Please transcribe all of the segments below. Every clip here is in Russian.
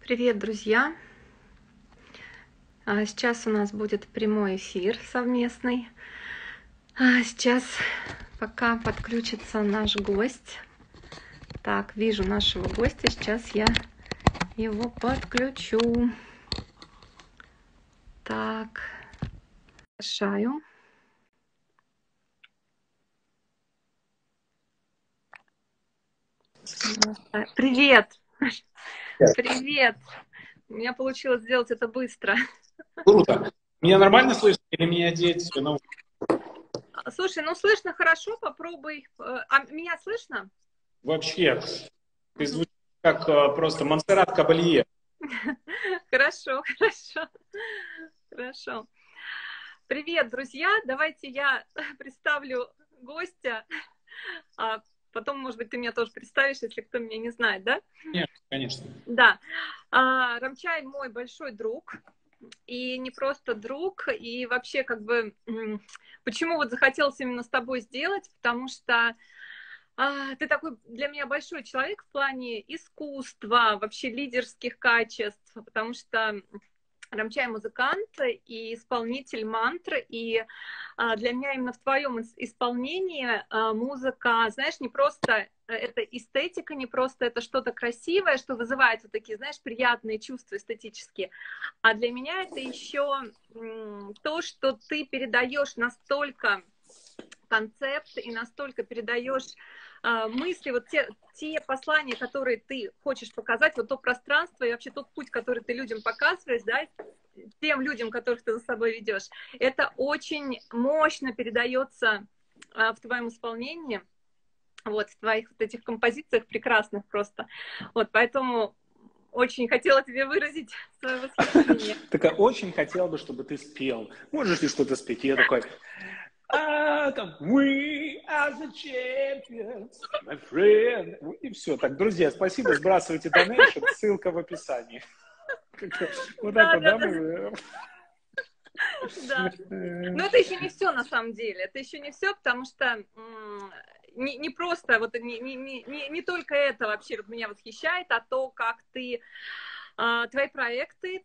Привет, друзья! Сейчас у нас будет прямой эфир совместный. Сейчас пока подключится наш гость. Так, вижу нашего гостя. Сейчас я его подключу. Так, приглашаю. Привет! Привет! У меня получилось сделать это быстро. Круто. Меня нормально слышно или мне одеть? Слушай, ну слышно хорошо, попробуй. А меня слышно? Вообще, ты звучишь как просто Монсеррат Кабалье. Хорошо, хорошо, хорошо. Привет, друзья! Давайте я представлю гостя, а потом, может быть, ты меня тоже представишь, если кто меня не знает, да? Конечно, конечно. Да. Рамчай мой большой друг, и не просто друг, и вообще как бы, почему вот захотелось именно с тобой сделать, потому что ты такой для меня большой человек в плане искусства, вообще лидерских качеств, потому что Рамчай музыкант и исполнитель мантры, и для меня именно в твоем исполнении музыка, знаешь, не просто это эстетика, не просто это что-то красивое, что вызывает вот такие, знаешь, приятные чувства эстетические, а для меня это еще то, что ты передаешь настолько концепт и настолько передаешь мысли, вот те послания, которые ты хочешь показать, вот то пространство и вообще тот путь, который ты людям показываешь, да, тем людям, которых ты за собой ведешь, это очень мощно передается в твоем исполнении, вот, в твоих вот этих композициях прекрасных просто. Вот, поэтому очень хотела тебе выразить свое восхищение. Такая, очень хотела бы, чтобы ты спел. Можешь ли что-то спеть? И я такой... We are the champions, my friend. И все. Так, друзья, спасибо, сбрасывайте донейшн, ссылка в описании. Вот так вот, да? Да. Но это еще не все на самом деле. Это еще не все, потому что не просто, вот не только это вообще вот меня восхищает, а то, как ты, твои проекты,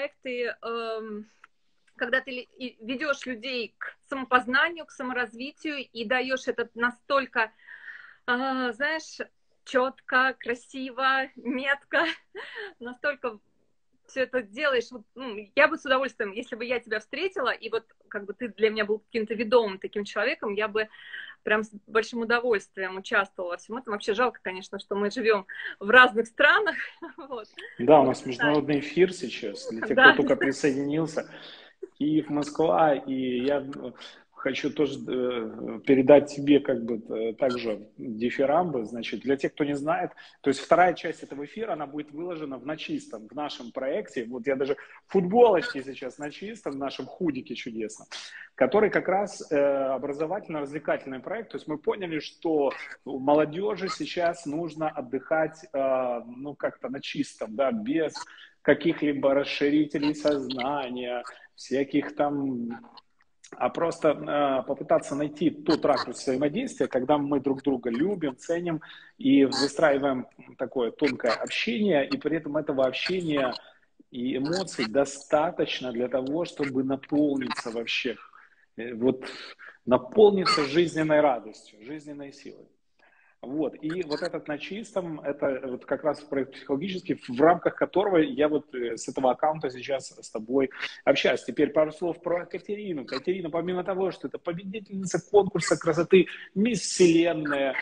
когда ты ведешь людей к самопознанию, к саморазвитию и даешь это настолько, знаешь, четко, красиво, метко, настолько все это делаешь. Вот, я бы с удовольствием, если бы я тебя встретила, и вот как бы ты для меня был каким-то ведомым таким человеком, я бы прям с большим удовольствием участвовала во всем этом. Вообще жалко, конечно, что мы живем в разных странах. Вот. Да, у нас международный эфир сейчас, для тех, кто только присоединился. Киев, Москва, и я хочу тоже передать тебе как бы также дифирамбы, значит, для тех, кто не знает, то есть вторая часть этого эфира, она будет выложена в Начистом, в нашем проекте, вот я даже в футболочке сейчас на чистом, в нашем худике чудесном, который как раз образовательно-развлекательный проект, то есть мы поняли, что молодежи сейчас нужно отдыхать, ну, как-то на чистом, да, без каких-либо расширителей сознания, всяких там, а просто попытаться найти тот ракурс взаимодействия, когда мы друг друга любим, ценим и выстраиваем такое тонкое общение, и при этом этого общения и эмоций достаточно для того, чтобы наполниться вообще, вот наполниться жизненной радостью, жизненной силой. Вот. И вот этот на чистом, это вот как раз проект психологический, в рамках которого я вот с этого аккаунта сейчас с тобой общаюсь. Теперь пару слов про Катерину. Катерина, помимо того, что это победительница конкурса красоты Мисс Вселенная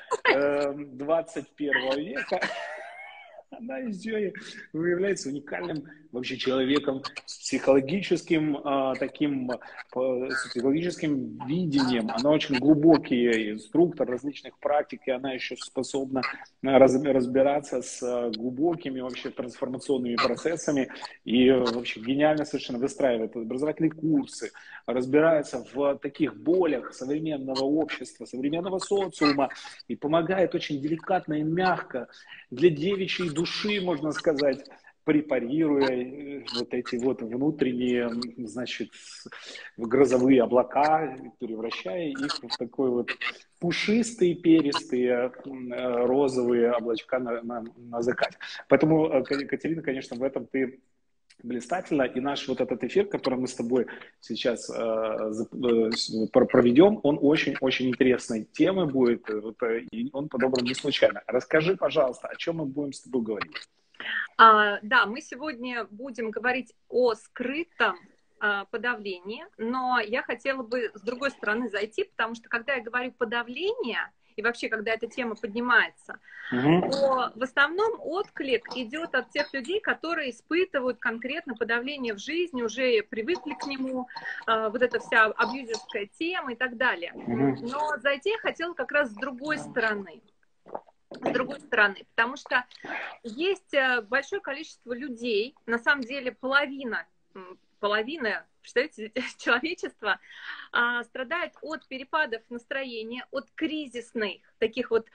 21 века, она еще и является уникальным вообще человеком с психологическим таким, с психологическим видением. Она очень глубокий инструктор различных практик, и она еще способна разбираться с глубокими вообще трансформационными процессами и вообще гениально совершенно выстраивает образовательные курсы, разбирается в таких болях современного общества, современного социума и помогает очень деликатно и мягко для девичьей души, можно сказать, препарируя вот эти вот внутренние, значит, грозовые облака, превращая их в такой вот пушистые, перистые, розовые облачка на закате. Поэтому, Катерина, конечно, в этом ты блистательно. И наш вот этот эфир, который мы с тобой сейчас проведем, он очень-очень интересной темы будет, и он подобран не случайно. Расскажи, пожалуйста, о чем мы будем с тобой говорить? Да, мы сегодня будем говорить о скрытом подавлении, но я хотела бы с другой стороны зайти, потому что когда я говорю подавление, и вообще, когда эта тема поднимается, то в основном отклик идет от тех людей, которые испытывают конкретно подавление в жизни, уже привыкли к нему, вот эта вся абьюзерская тема и так далее. Но зайти я хотела как раз с другой стороны. Потому что есть большое количество людей, на самом деле половина, представляете, человечества страдает от перепадов настроения, от кризисных, таких вот,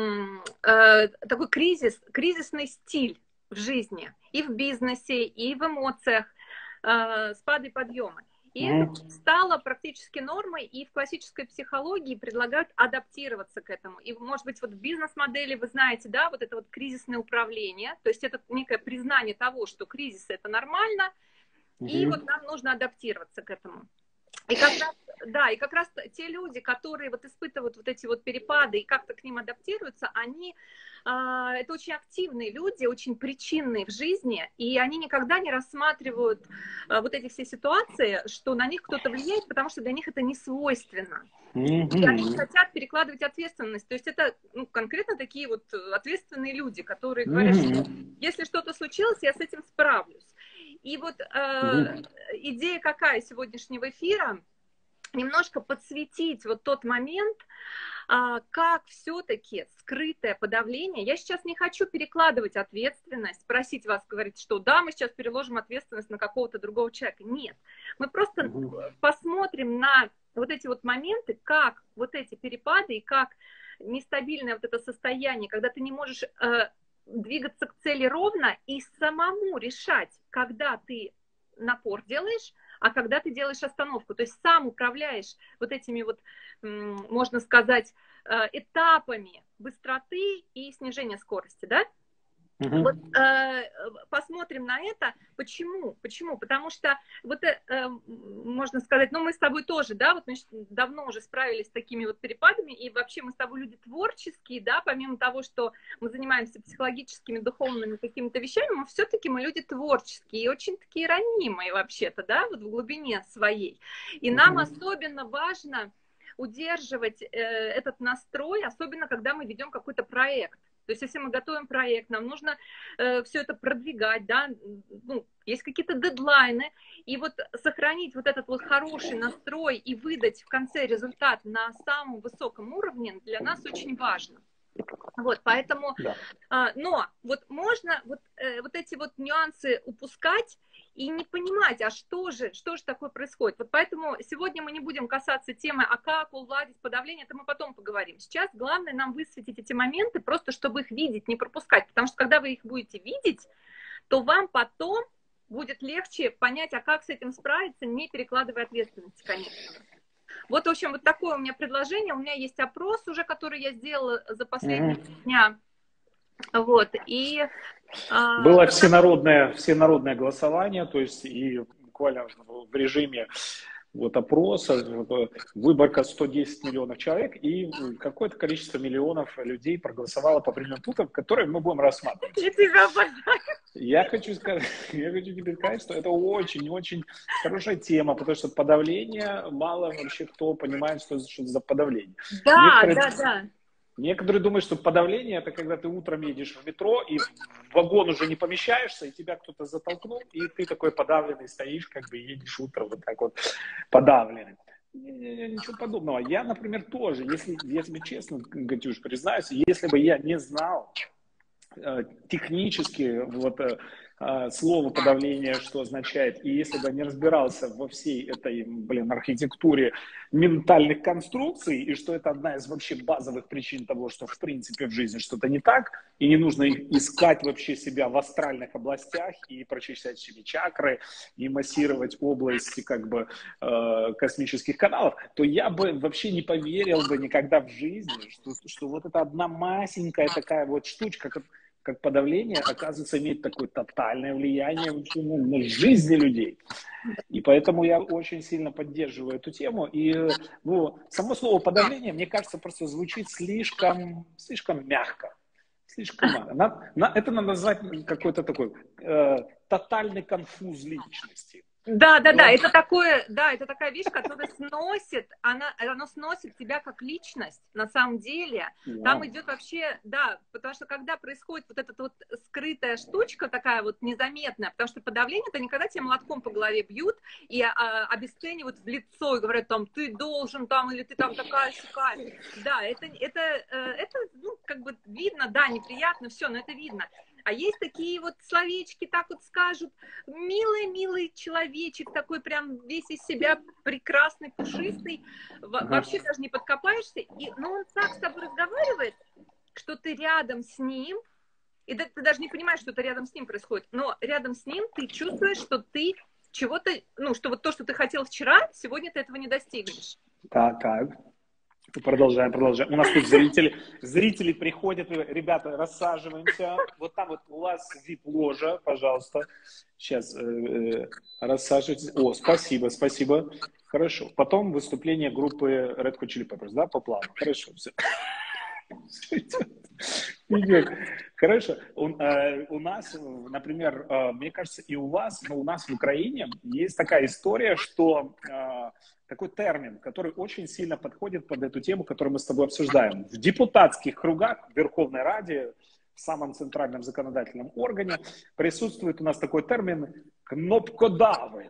такой кризисный стиль в жизни, и в бизнесе, и в эмоциях, спады и подъемы. И это стало практически нормой, и в классической психологии предлагают адаптироваться к этому. И, может быть, вот в бизнес-модели вы знаете, да, вот это вот кризисное управление, то есть это некое признание того, что кризис – это нормально, и вот нам нужно адаптироваться к этому. И как раз, да, и как раз те люди, которые вот испытывают вот эти вот перепады и как-то к ним адаптируются, они, это очень активные люди, очень причинные в жизни, и они никогда не рассматривают вот эти все ситуации, что на них кто-то влияет, потому что для них это не свойственно. И они хотят перекладывать ответственность. То есть это конкретно такие вот ответственные люди, которые говорят, что если что-то случилось, я с этим справлюсь. И вот идея какая сегодняшнего эфира? Немножко подсветить вот тот момент, как все-таки скрытое подавление. Я сейчас не хочу перекладывать ответственность, просить вас говорить, что да, мы сейчас переложим ответственность на какого-то другого человека. Нет, мы просто посмотрим на вот эти вот моменты, как вот эти перепады и как нестабильное вот это состояние, когда ты не можешь двигаться к цели ровно и самому решать, когда ты напор делаешь, а когда ты делаешь остановку. То есть сам управляешь вот этими вот, можно сказать, этапами быстроты и снижения скорости, да? Вот, посмотрим на это. Почему? Потому что, вот, можно сказать, ну, мы с тобой тоже, да, вот мы давно уже справились с такими вот перепадами, и вообще мы с тобой люди творческие, да, помимо того, что мы занимаемся психологическими, духовными какими-то вещами, мы все-таки мы люди творческие и очень такие ранимые вообще-то, да, вот в глубине своей. И нам особенно важно удерживать этот настрой, особенно когда мы ведем какой-то проект. То есть, если мы готовим проект, нам нужно все это продвигать, да, ну, есть какие-то дедлайны, и вот сохранить вот этот вот хороший настрой и выдать в конце результат на самом высоком уровне для нас очень важно. Вот, поэтому, но вот можно вот эти вот нюансы упускать и не понимать, а что же такое происходит. Вот поэтому сегодня мы не будем касаться темы, а как уладить подавление, это мы потом поговорим. Сейчас главное нам высветить эти моменты, просто чтобы их видеть, не пропускать, потому что когда вы их будете видеть, то вам потом будет легче понять, а как с этим справиться, не перекладывая ответственности, конечно. Вот, в общем, вот такое у меня предложение. У меня есть опрос уже, который я сделала за последние дня. Вот, и... Было всенародное голосование, то есть и буквально в режиме вот опроса, выборка 110 миллионов человек, и какое-то количество миллионов людей проголосовало по определенным пунктам, которые мы будем рассматривать. Я хочу тебе сказать, что это очень-очень хорошая тема, потому что подавление, мало вообще кто понимает, что это за подавление. Да. Некоторые думают, что подавление – это когда ты утром едешь в метро, и в вагон уже не помещаешься, и тебя кто-то затолкнул, и ты такой подавленный стоишь, как бы едешь утром вот так вот подавленный. Ничего подобного. Я, например, тоже, если я тебе честно, Катюш, признаюсь, если бы я не знал технически вот слово подавление, что означает, и если бы я не разбирался во всей этой, архитектуре ментальных конструкций, и что это одна из вообще базовых причин того, что в принципе в жизни что-то не так, и не нужно искать вообще себя в астральных областях и прочищать себе чакры, и массировать области космических каналов, то я бы вообще не поверил бы никогда в жизни, что вот эта одна масенькая такая вот штучка, как подавление, оказывается, имеет такое тотальное влияние на жизни людей. И поэтому я очень сильно поддерживаю эту тему. И само слово подавление, мне кажется, просто звучит слишком мягко. Слишком мало. Это надо назвать какой-то такой тотальный конфуз личности. Да, это такая вещь, которая сносит, она сносит тебя как личность, на самом деле. Там идет вообще, потому что когда происходит вот эта вот скрытая штучка, такая вот незаметная, потому что подавление — это не когда тебя молотком по голове бьют и обесценивают в лицо и говорят там, ты должен там, или ты там такая-сякая. Да, это видно, да, неприятно, все, но это видно. А есть такие вот словечки, так вот скажут, милый человечек, такой прям весь из себя прекрасный, пушистый, вообще даже не подкопаешься, но он так с тобой разговаривает, что ты рядом с ним, и ты даже не понимаешь, что это рядом с ним происходит, но рядом с ним ты чувствуешь, что ты чего-то, что вот то, что ты хотел вчера, сегодня ты этого не достигнешь. Так. Продолжаем. У нас тут зрители приходят. Ребята, рассаживаемся. Вот там вот у вас VIP-ложа, пожалуйста. Сейчас рассаживайтесь. О, спасибо. Хорошо. Потом выступление группы Red Hot Chili Peppers, да, по плану. Хорошо, все. Идет. Хорошо. У нас, например, мне кажется, и у вас, но у нас в Украине есть такая история, что такой термин, который очень сильно подходит под эту тему, которую мы с тобой обсуждаем. В депутатских кругах, в Верховной Раде, в самом центральном законодательном органе присутствует у нас такой термин «кнопкодавы».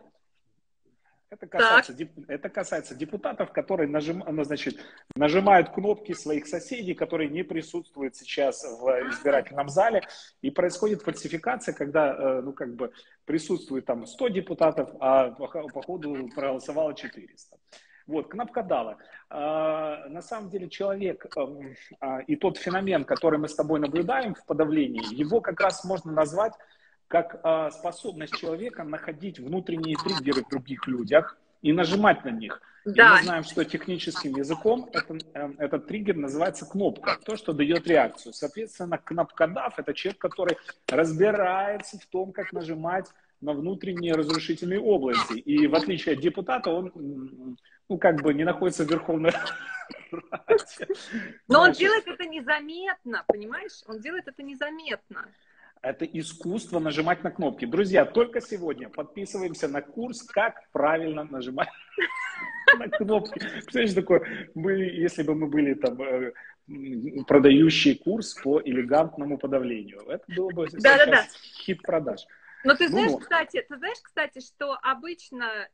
Это касается депутатов, которые нажимают кнопки своих соседей, которые не присутствуют сейчас в избирательном зале. И происходит фальсификация, когда присутствует там 100 депутатов, а по ходу проголосовало 400. Вот, кнопкодавы. На самом деле человек и тот феномен, который мы с тобой наблюдаем в подавлении, его как раз можно назвать как способность человека находить внутренние триггеры в других людях и нажимать на них. Да. И мы знаем, что техническим языком этот триггер называется кнопка, то, что дает реакцию. Соответственно, кнопкодав — это человек, который разбирается в том, как нажимать на внутренние разрушительные области. И в отличие от депутата, он не находится в Верховной Раде. Но он делает это незаметно, понимаешь? Он делает это незаметно. Это искусство нажимать на кнопки. Друзья, только сегодня подписываемся на курс, как правильно нажимать на кнопки. Представляешь, такое, если бы мы были там продающий курс по элегантному подавлению. Это было бы хит продаж. Но ты знаешь, кстати, что обычно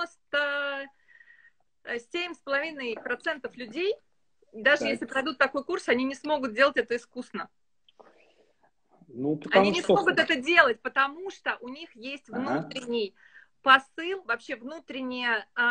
97,5% людей, даже если пройдут такой курс, они не смогут делать это искусно. Они не смогут это делать, потому что у них есть внутренний посыл, вообще внутренний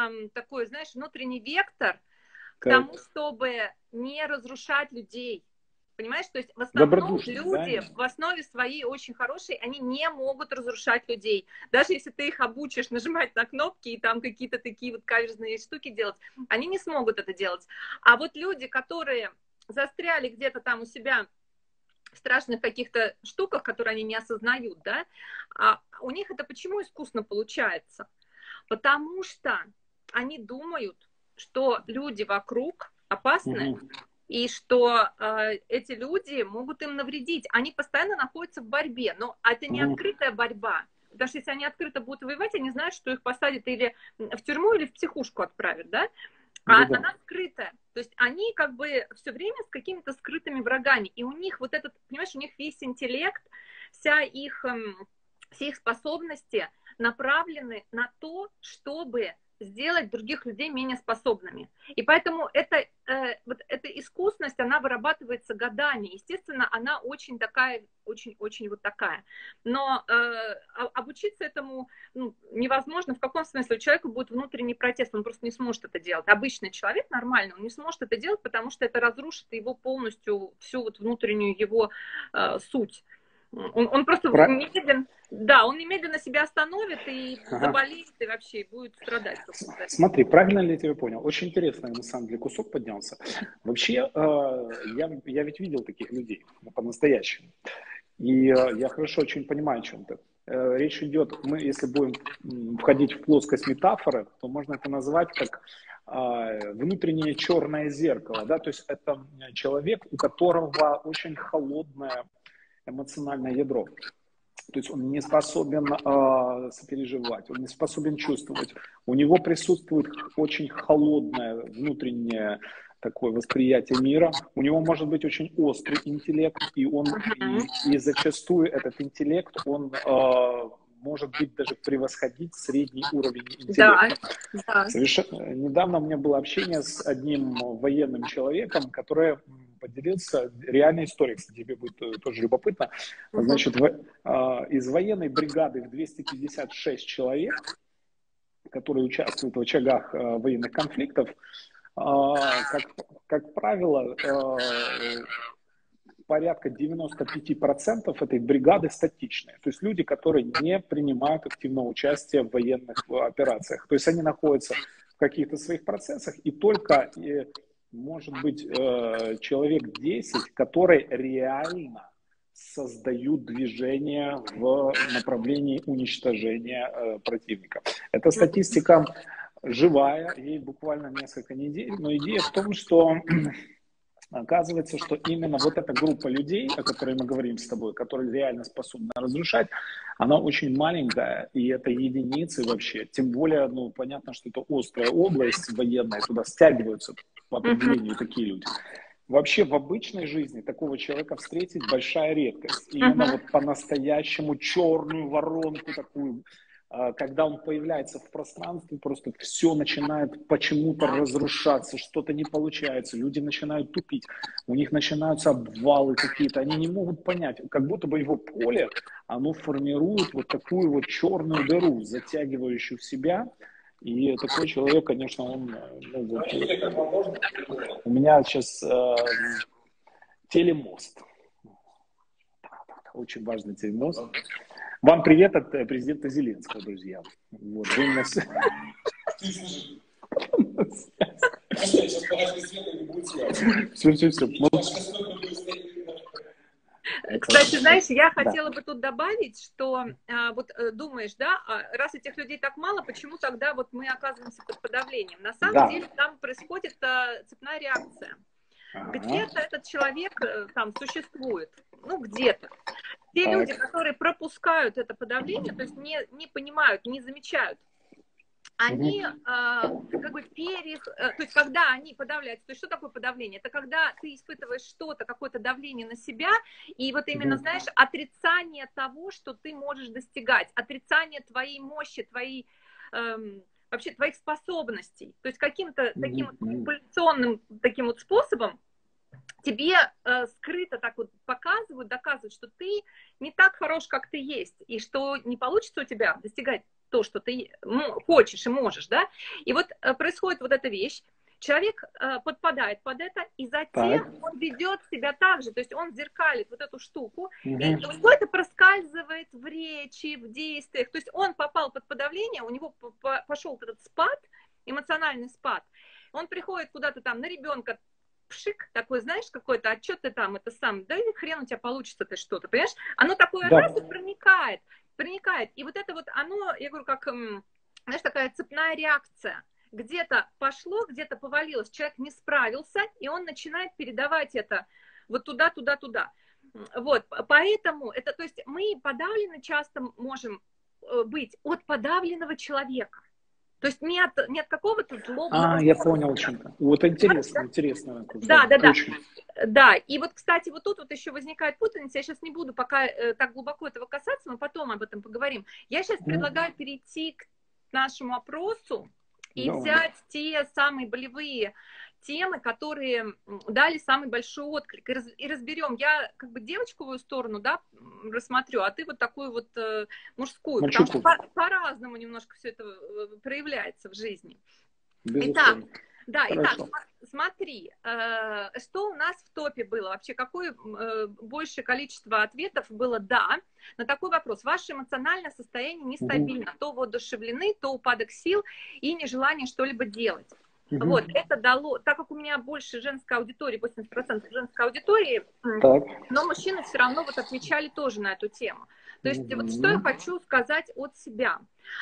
вектор к тому, чтобы не разрушать людей. Понимаешь? То есть в основном люди в основе своей очень хорошие, они не могут разрушать людей. Даже если ты их обучишь нажимать на кнопки и там какие-то такие вот каверзные штуки делать, они не смогут это делать. А вот люди, которые застряли где-то там у себя в страшных каких-то штуках, которые они не осознают, да, а у них это почему искусно получается? Потому что они думают, что люди вокруг опасны, и что эти люди могут им навредить. Они постоянно находятся в борьбе, но это не открытая борьба. Потому что если они открыто будут воевать, они знают, что их посадят или в тюрьму, или в психушку отправят, да? Она скрытая. То есть они все время с какими-то скрытыми врагами. И у них вот этот, понимаешь, у них весь интеллект, все их способности направлены на то, чтобы сделать других людей менее способными. И поэтому вот эта искусность, она вырабатывается годами. Естественно, она очень такая, очень-очень вот такая. Но обучиться этому невозможно. В каком смысле? У человека будет внутренний протест, он просто не сможет это делать. Обычный человек нормальный, он не сможет это делать, потому что это разрушит его полностью, всю вот внутреннюю его суть. Он просто немедленно себя остановит и заболеет, и вообще будет страдать. Смотри, правильно ли я тебя понял? Очень интересный, на самом деле, кусок поднялся. Вообще, я ведь видел таких людей по-настоящему. И я хорошо очень понимаю, о чем ты. Речь идет, если будем входить в плоскость метафоры, то можно это назвать как внутреннее черное зеркало. Да? То есть это человек, у которого очень холодное эмоциональное ядро. То есть он не способен сопереживать, он не способен чувствовать. У него присутствует очень холодное внутреннее такое восприятие мира. У него может быть очень острый интеллект, и зачастую этот интеллект, он может быть даже превосходить средний уровень интеллекта. Да. Недавно у меня было общение с одним военным человеком, который поделился реальной историей, кстати, тебе будет тоже любопытно. Значит, из военной бригады в 256 человек, которые участвуют в очагах военных конфликтов, как правило, порядка 95% этой бригады статичные. То есть люди, которые не принимают активного участия в военных операциях. То есть они находятся в каких-то своих процессах, и только, может быть, человек 10, которые реально создают движение в направлении уничтожения противника. Эта статистика живая, ей буквально несколько недель, но идея в том, что оказывается, что именно вот эта группа людей, о которой мы говорим с тобой, которые реально способны разрушать, она очень маленькая, и это единицы вообще. Тем более, понятно, что это острая область военная, туда стягиваются по определению такие люди. Вообще в обычной жизни такого человека встретить большая редкость. Именно вот по-настоящему черную воронку такую, когда он появляется в пространстве, просто все начинает почему-то разрушаться, что-то не получается, люди начинают тупить, у них начинаются обвалы какие-то, они не могут понять, как будто бы его поле, оно формирует вот такую вот черную дыру, затягивающую в себя, и такой человек, конечно, он... у меня сейчас телемост, очень важный телемост. Вам привет от президента Зеленского, друзья. Вот, вы у нас... Все. Кстати, знаешь, я хотела бы тут добавить, что вот думаешь, да, раз этих людей так мало, почему тогда вот мы оказываемся под подавлением? На самом деле там происходит цепная реакция. Где-то этот человек там существует, где-то. Те люди, которые пропускают это подавление, то есть не понимают, не замечают, они как бы то есть когда они подавляются, то есть что такое подавление? Это когда ты испытываешь что-то, какое-то давление на себя, и вот именно, знаешь, отрицание того, что ты можешь достигать, отрицание твоей мощи, вообще твоих способностей, то есть каким-то таким манипуляционным таким вот способом тебе скрыто так вот доказывают, что ты не так хорош, как ты есть, и что не получится у тебя достигать то, что ты хочешь и можешь, да, и вот происходит вот эта вещь, человек подпадает под это, и затем он ведет себя так же, то есть он зеркалит вот эту штуку, и у него это проскальзывает в речи, в действиях, то есть он попал под подавление, у него пошел этот спад, эмоциональный спад, он приходит куда-то там на ребенка, пшик, такой, знаешь, какой-то, а что ты там, да и хрен у тебя получится ты что-то, понимаешь? Оно такое раз и проникает. И вот это вот оно, я говорю, как, знаешь, такая цепная реакция. Где-то пошло, где-то повалилось, человек не справился, и он начинает передавать это вот туда. Вот, поэтому это, то есть мы подавлены часто можем быть от подавленного человека. То есть не от какого-то злобного... я понял, чем-то. Вот интересно. Да, и вот, кстати, вот тут вот еще возникает путаница, я сейчас не буду пока так глубоко этого касаться, мы потом об этом поговорим. Я сейчас предлагаю перейти к нашему опросу и взять те самые болевые темы, которые дали самый большой отклик. И разберем. Я как бы девочковую сторону, да, рассмотрю, а ты вот такую вот мужскую. Потому что по-разному немножко все это проявляется в жизни. Итак, да, итак, смотри, что у нас в топе было вообще, какое большее количество ответов было «да» на такой вопрос. Ваше эмоциональное состояние нестабильно, то воодушевлены, то упадок сил и нежелание что-либо делать. Вот, это дало, так как у меня больше женской аудитории, 80% женской аудитории, но мужчины все равно вот отвечали тоже на эту тему. То есть вот что я хочу сказать от себя.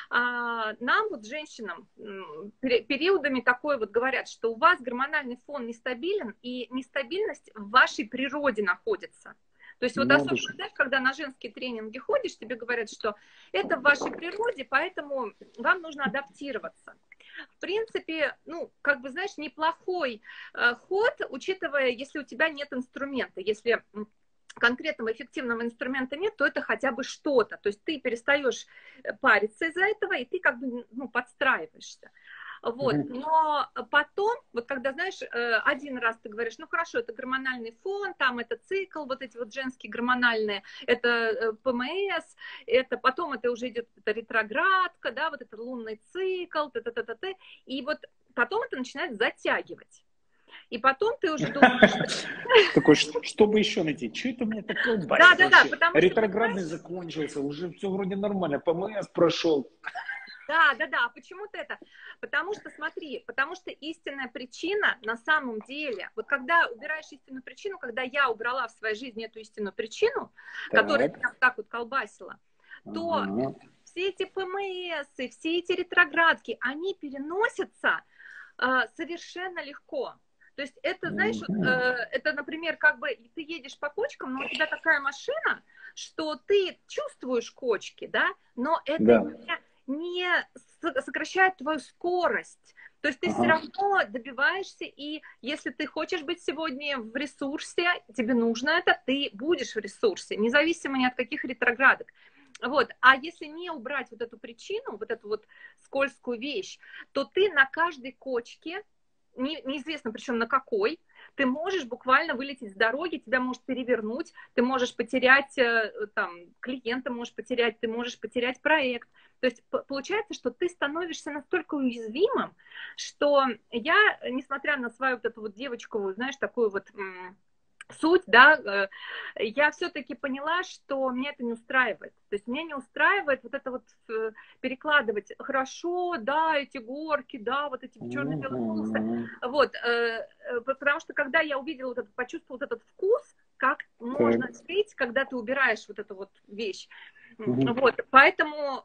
Нам, вот женщинам, периодами такое вот говорят, что у вас гормональный фон нестабилен, и нестабильность в вашей природе находится. То есть вот особенно, знаешь, когда на женские тренинги ходишь, тебе говорят, что это в вашей природе, поэтому вам нужно адаптироваться. В принципе, ну, как бы, знаешь, неплохой ход, учитывая, если у тебя нет инструмента, если конкретного эффективного инструмента нет, то это хотя бы что-то. То есть ты перестаешь париться из-за этого, и ты как бы, ну, подстраиваешься. Вот. Но потом, вот когда, знаешь, один раз ты говоришь, ну хорошо, это гормональный фон, там это цикл, вот эти вот женские гормональные, это ПМС, это потом это уже идет это ретроградка, да, вот это лунный цикл, и вот потом это начинает затягивать. И потом ты уже думаешь... Такой, что бы еще найти? Что это у меня такое байк вообще? Ретроградный закончился, уже все вроде нормально, ПМС прошел. Да. А почему-то это? Потому что, смотри, потому что истинная причина на самом деле, вот когда убираешь истинную причину, когда я убрала в своей жизни эту истинную причину, которая меня так вот колбасила, то все эти ПМС, все эти ретроградки, они переносятся совершенно легко. То есть это, знаешь, это, например, как бы ты едешь по кочкам, но у тебя такая машина, что ты чувствуешь кочки, да, но это не сокращает твою скорость. То есть ты все равно добиваешься, и если ты хочешь быть сегодня в ресурсе, тебе нужно это, ты будешь в ресурсе, независимо ни от каких ретроградок. Вот. А если не убрать вот эту причину, вот эту вот скользкую вещь, то ты на каждой кочке, неизвестно причем на какой, ты можешь буквально вылететь с дороги, тебя может перевернуть, ты можешь потерять там, клиента, можешь потерять, ты можешь потерять проект. То есть получается, что ты становишься настолько уязвимым, что я, несмотря на свою вот эту вот девочковую, знаешь, такую вот суть, да, я все-таки поняла, что меня это не устраивает. То есть меня не устраивает вот это вот перекладывать хорошо, да, эти горки, да, вот эти черно-белые волосы. Вот, потому что когда я увидела вот это, почувствовала вот этот вкус, как можно пить, когда ты убираешь вот эту вот вещь. Вот, поэтому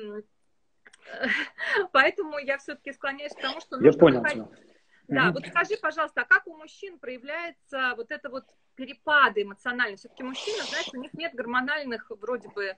я все-таки склоняюсь к тому, что нужно... Я понял. Да, вот скажи, пожалуйста, а как у мужчин проявляется вот это вот перепады эмоциональные? Все-таки мужчины, знаешь, у них нет гормональных вроде бы...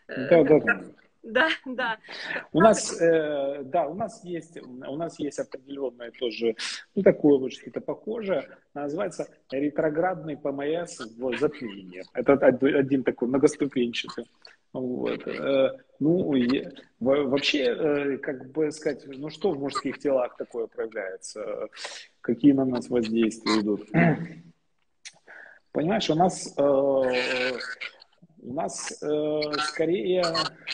Да. У нас есть определенное тоже, ну, такое вот что-то похожее, называется ретроградный ПМС в затмении. Это один такой многоступенчатый. Вот. Ну, вообще, как бы сказать, ну, что в мужских телах такое проявляется? Какие на нас воздействия идут? Понимаешь, у нас скорее...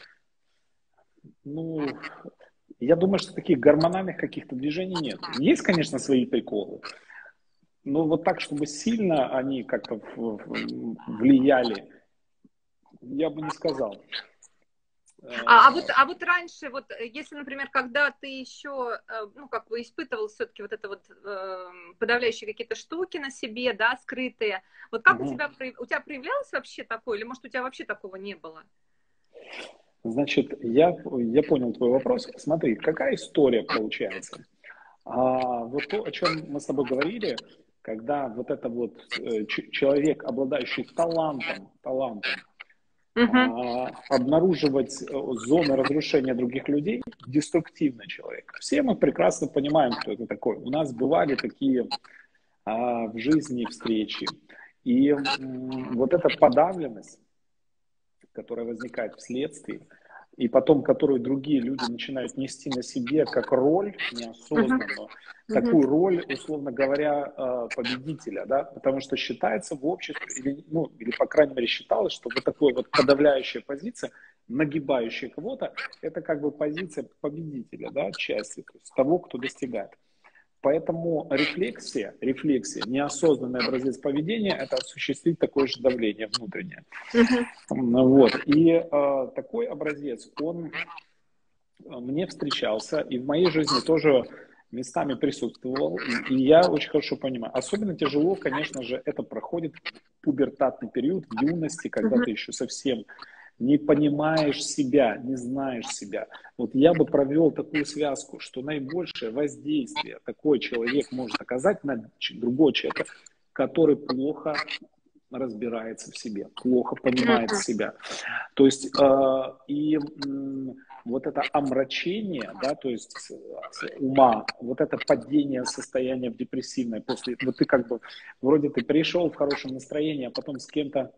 Ну, я думаю, что таких гормональных каких-то движений нет. Есть, конечно, свои приколы, но вот так, чтобы сильно они как-то влияли, я бы не сказал. А вот раньше, вот если, например, когда ты еще, ну, как бы испытывал все-таки вот это вот подавляющие какие-то штуки на себе, да, скрытые, вот как у тебя проявлялось вообще такое, или, может, у тебя вообще такого не было? Значит, я понял твой вопрос. Смотри, какая история получается? Вот то, о чем мы с тобой говорили, когда вот это вот человек, обладающий талантом, обнаруживать зоны разрушения других людей, деструктивный человек. Все мы прекрасно понимаем, кто это такой. У нас бывали такие в жизни встречи. И вот эта подавленность, которая возникает вследствие, и потом которую другие люди начинают нести на себе как роль неосознанную, такую роль, условно говоря, победителя, да, потому что считается в обществе, или, ну, или по крайней мере считалось, что вот такая вот подавляющая позиция, нагибающая кого-то, это как бы позиция победителя, да, отчасти, то есть того, кто достигает. Поэтому рефлексия, неосознанный образец поведения, это осуществить такое же давление внутреннее. Вот. И такой образец, он мне встречался, и в моей жизни тоже местами присутствовал, и я очень хорошо понимаю. Особенно тяжело, конечно же, это проходит пубертатный период в юности, когда ты еще совсем не понимаешь себя, не знаешь себя. Вот я бы провел такую связку, что наибольшее воздействие такой человек может оказать на другого человека, который плохо разбирается в себе, плохо понимает себя. То есть вот это омрачение, да, то есть ума, вот это падение состояния в депрессивное, после, вот ты как бы, вроде ты пришел в хорошем настроении, а потом с кем-то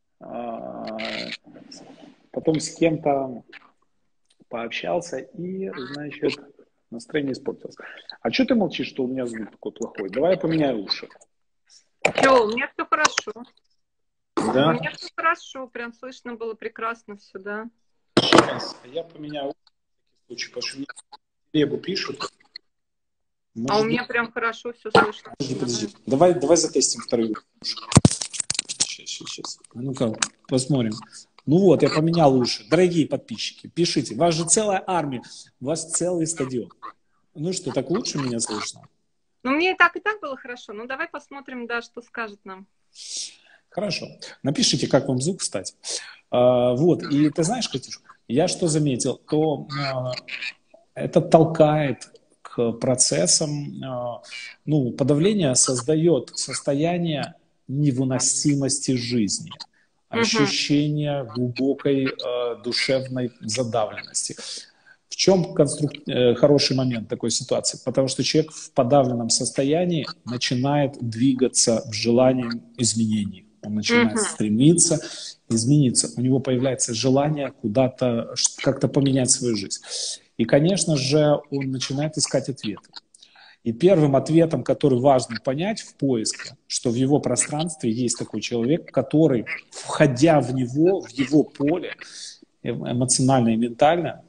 пообщался и, значит, настроение испортилось. А что ты молчишь, что у меня звук такой плохой? Давай я поменяю уши. Все, у меня все хорошо. Да? У меня все хорошо, прям слышно было прекрасно все, да. Сейчас я поменяю уши, потому что мне Легу пишут. Может, а у меня прям хорошо все слышно. Подожди. Давай затестим вторую уши. Сейчас. Ну-ка, посмотрим. Ну вот, я поменял уши. Дорогие подписчики, пишите. У вас же целая армия, у вас целый стадион. Ну что, так лучше меня слышно? Ну, мне и так было хорошо. Ну, давай посмотрим, да, что скажет нам. Хорошо. Напишите, как вам звук, кстати. Вот, и ты знаешь, Катюш, я что заметил, то это толкает к процессам, ну, подавление создает состояние невыносимости жизни, ощущение глубокой душевной задавленности. В чем хороший момент такой ситуации? Потому что человек в подавленном состоянии начинает двигаться в желании изменений. Он начинает стремиться измениться. У него появляется желание куда-то, как-то поменять свою жизнь. И, конечно же, он начинает искать ответы. И первым ответом, который важно понять в поиске, что в его пространстве есть такой человек, который, входя в него, в его поле, эмоционально и ментально,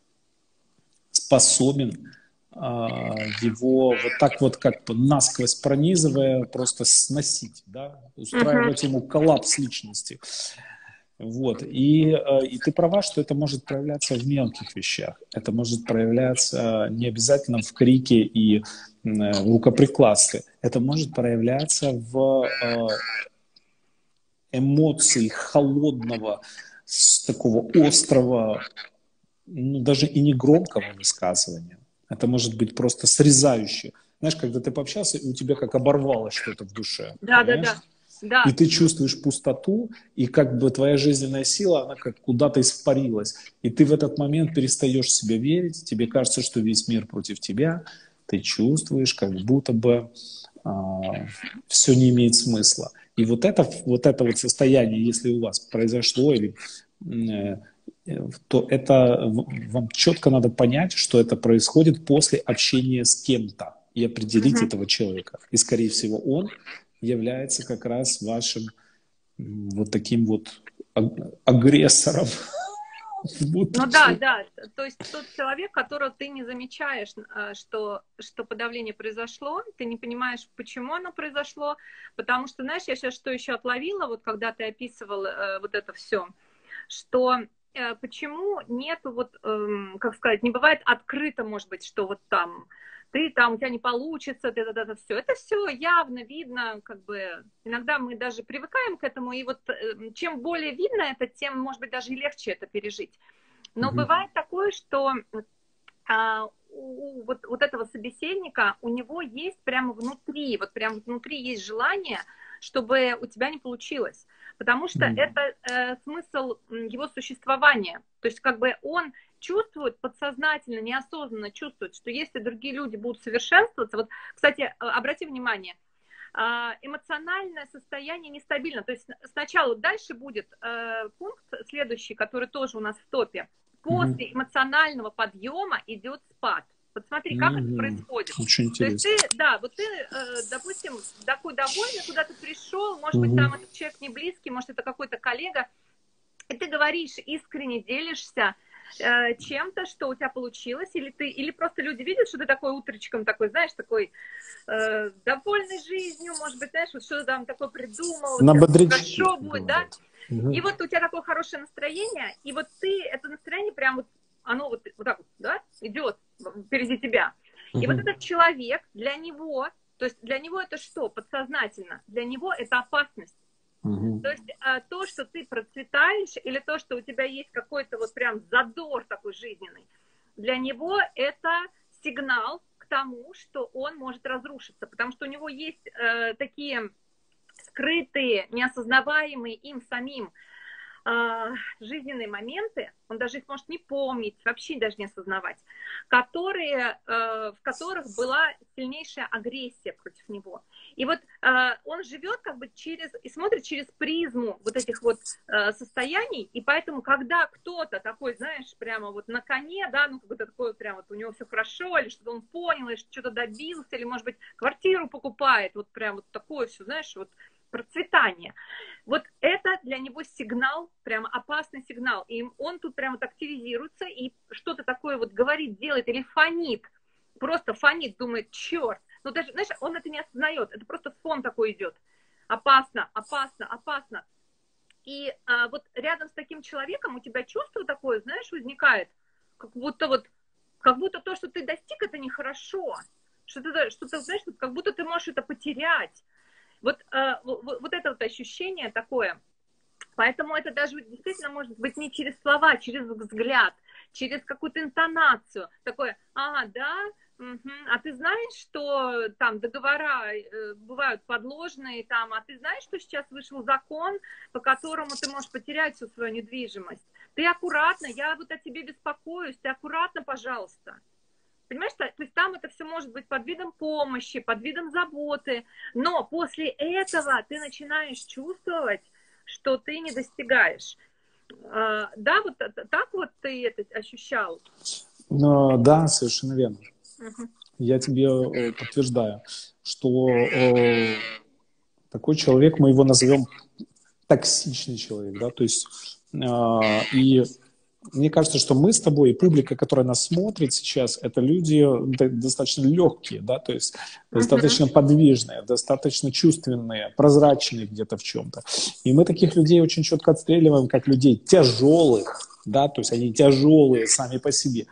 способен его вот так вот как бы насквозь пронизывая, просто сносить, да? Устраивать ему коллапс личности. Вот. И ты права, что это может проявляться в мелких вещах. Это может проявляться не обязательно в крике и в рукоприкладстве. Это может проявляться в эмоции холодного, такого острого, ну, даже и не громкого высказывания. Это может быть просто срезающее. Знаешь, когда ты пообщался, и у тебя как оборвалось что-то в душе. Да. И ты чувствуешь пустоту, и как бы твоя жизненная сила, она как куда-то испарилась. И ты в этот момент перестаешь в себя верить, тебе кажется, что весь мир против тебя, ты чувствуешь, как будто бы все не имеет смысла. И вот это вот состояние, если у вас произошло, или, то это вам четко надо понять, что это происходит после общения с кем-то и определить этого человека. И, скорее всего, он является как раз вашим вот таким вот агрессором. Ну да. То есть тот человек, которого ты не замечаешь, что подавление произошло, ты не понимаешь, почему оно произошло, потому что, знаешь, я сейчас что еще отловила, вот когда ты описывал вот это все, что почему нету вот, как сказать, не бывает открыто, может быть, что вот там ты там, у тебя не получится, это все. Это все явно, видно, как бы иногда мы даже привыкаем к этому, и вот чем более видно это, тем, может быть, даже и легче это пережить. Но бывает такое, что у вот этого собеседника, у него есть прямо внутри есть желание, чтобы у тебя не получилось. Потому что это смысл его существования. То есть как бы он чувствует подсознательно, неосознанно чувствует, что если другие люди будут совершенствоваться, вот, кстати, обрати внимание, эмоциональное состояние нестабильно. То есть сначала дальше будет пункт следующий, который тоже у нас в топе. после эмоционального подъема идет спад. Вот смотри, как это происходит. Очень интересно. То есть ты, да, вот ты, допустим, такой довольный, куда ты пришел, может быть, там этот человек не близкий, может, это какой-то коллега, и ты говоришь, искренне делишься чем-то, что у тебя получилось, или просто люди видят, что ты такой утречком такой, знаешь, такой довольный жизнью, может быть, знаешь, вот что-то там такое придумал, хорошо будет, да? И вот у тебя такое хорошее настроение, и вот ты, это настроение прям вот, оно вот так вот, да, идет впереди тебя. И вот этот человек, для него, то есть для него это что? Подсознательно. Для него это опасность. То есть то, что ты процветаешь, или то, что у тебя есть какой-то вот прям задор такой жизненный, для него это сигнал к тому, что он может разрушиться, потому что у него есть такие скрытые, неосознаваемые им самим жизненные моменты, он даже их может не помнить, вообще даже не осознавать, в которых была сильнейшая агрессия против него. И вот он живет как бы и смотрит через призму вот этих вот состояний, и поэтому, когда кто-то такой, знаешь, прямо вот на коне, да, ну как-то такой прям вот у него все хорошо, или что-то он понял, или что-то добился, или, может быть, квартиру покупает, вот прям вот такое все, знаешь, вот процветание. Вот это для него сигнал, прямо опасный сигнал. И он тут прямо вот активизируется и что-то такое вот говорит, делает или фонит. Просто фонит, думает, черт. Ну даже, знаешь, он это не осознает. Это просто фон такой идет. Опасно, опасно, опасно. И вот рядом с таким человеком у тебя чувство такое, знаешь, возникает, как будто то, что ты достиг, это нехорошо. Что-то, знаешь, как будто ты можешь это потерять. Вот это вот ощущение такое. Поэтому это даже действительно может быть не через слова, через взгляд, через какую-то интонацию. Такое, да, а ты знаешь, что там договора бывают подложные, там, а ты знаешь, что сейчас вышел закон, по которому ты можешь потерять всю свою недвижимость. Ты аккуратно, я вот о тебе беспокоюсь, ты аккуратно, пожалуйста. Понимаешь, то есть там это все может быть под видом помощи, под видом заботы, но после этого ты начинаешь чувствовать, что ты не достигаешь. Да, вот так вот ты это ощущал? Да, совершенно верно. Я тебе подтверждаю, что такой человек, мы его назовем токсичный человек, да, то есть и мне кажется, что мы с тобой и публика, которая нас смотрит сейчас, это люди достаточно легкие, да, то есть достаточно подвижные, достаточно чувственные, прозрачные где-то в чем-то. И мы таких людей очень четко отстреливаем, как людей тяжелых, да, то есть они тяжелые сами по себе.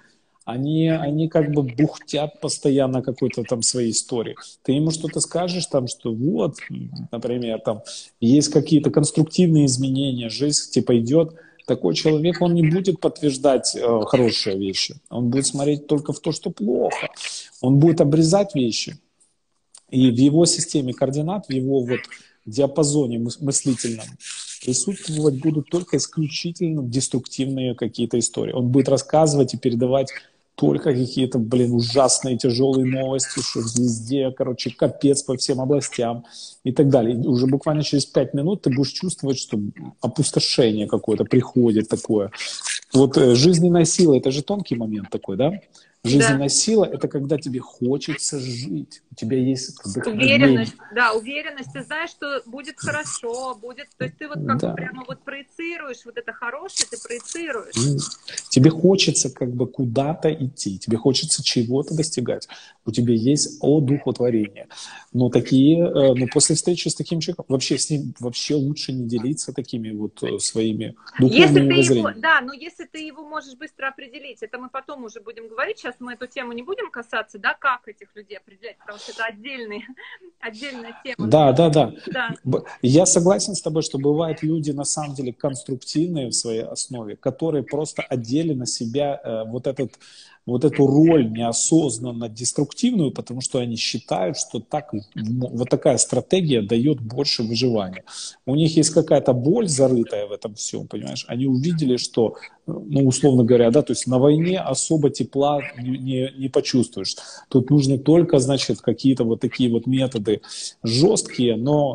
Они как бы бухтят постоянно какой-то там своей истории. Ты ему что-то скажешь, там, что вот, например, там есть какие-то конструктивные изменения, жизнь типа идет. Такой человек, он не будет подтверждать хорошие вещи. Он будет смотреть только в то, что плохо. Он будет обрезать вещи. И в его системе координат, в его вот диапазоне мыслительном присутствовать будут только исключительно деструктивные какие-то истории. Он будет рассказывать и передавать только какие-то, ужасные, тяжелые новости, что везде, капец по всем областям и так далее. И уже буквально через 5 минут ты будешь чувствовать, что опустошение какое-то приходит такое. Вот жизненная сила, это же тонкий момент такой, да? Жизненная сила – это когда тебе хочется жить. У тебя есть уверенность, да, уверенность. Ты знаешь, что будет хорошо, будет. То есть ты вот как бы прямо вот проецируешь вот это хорошее, ты проецируешь. Тебе хочется как бы куда-то идти, тебе хочется чего-то достигать. У тебя есть одухотворение. Но после встречи с таким человеком, вообще с ним лучше не делиться такими вот своими духовными воззрениями. Но если ты его можешь быстро определить, это мы потом уже будем говорить. Сейчас мы эту тему не будем касаться, да, как этих людей определять, потому что это отдельная тема. Да. Я согласен с тобой, что бывают люди на самом деле конструктивные в своей основе, которые просто одели на себя вот эту роль неосознанно деструктивную, потому что они считают, что вот такая стратегия дает больше выживания. У них есть какая-то боль зарытая в этом всем, понимаешь? Они увидели, что, условно говоря, да, то есть на войне особо тепла не почувствуешь. Тут нужно только, какие-то вот такие вот методы жесткие, но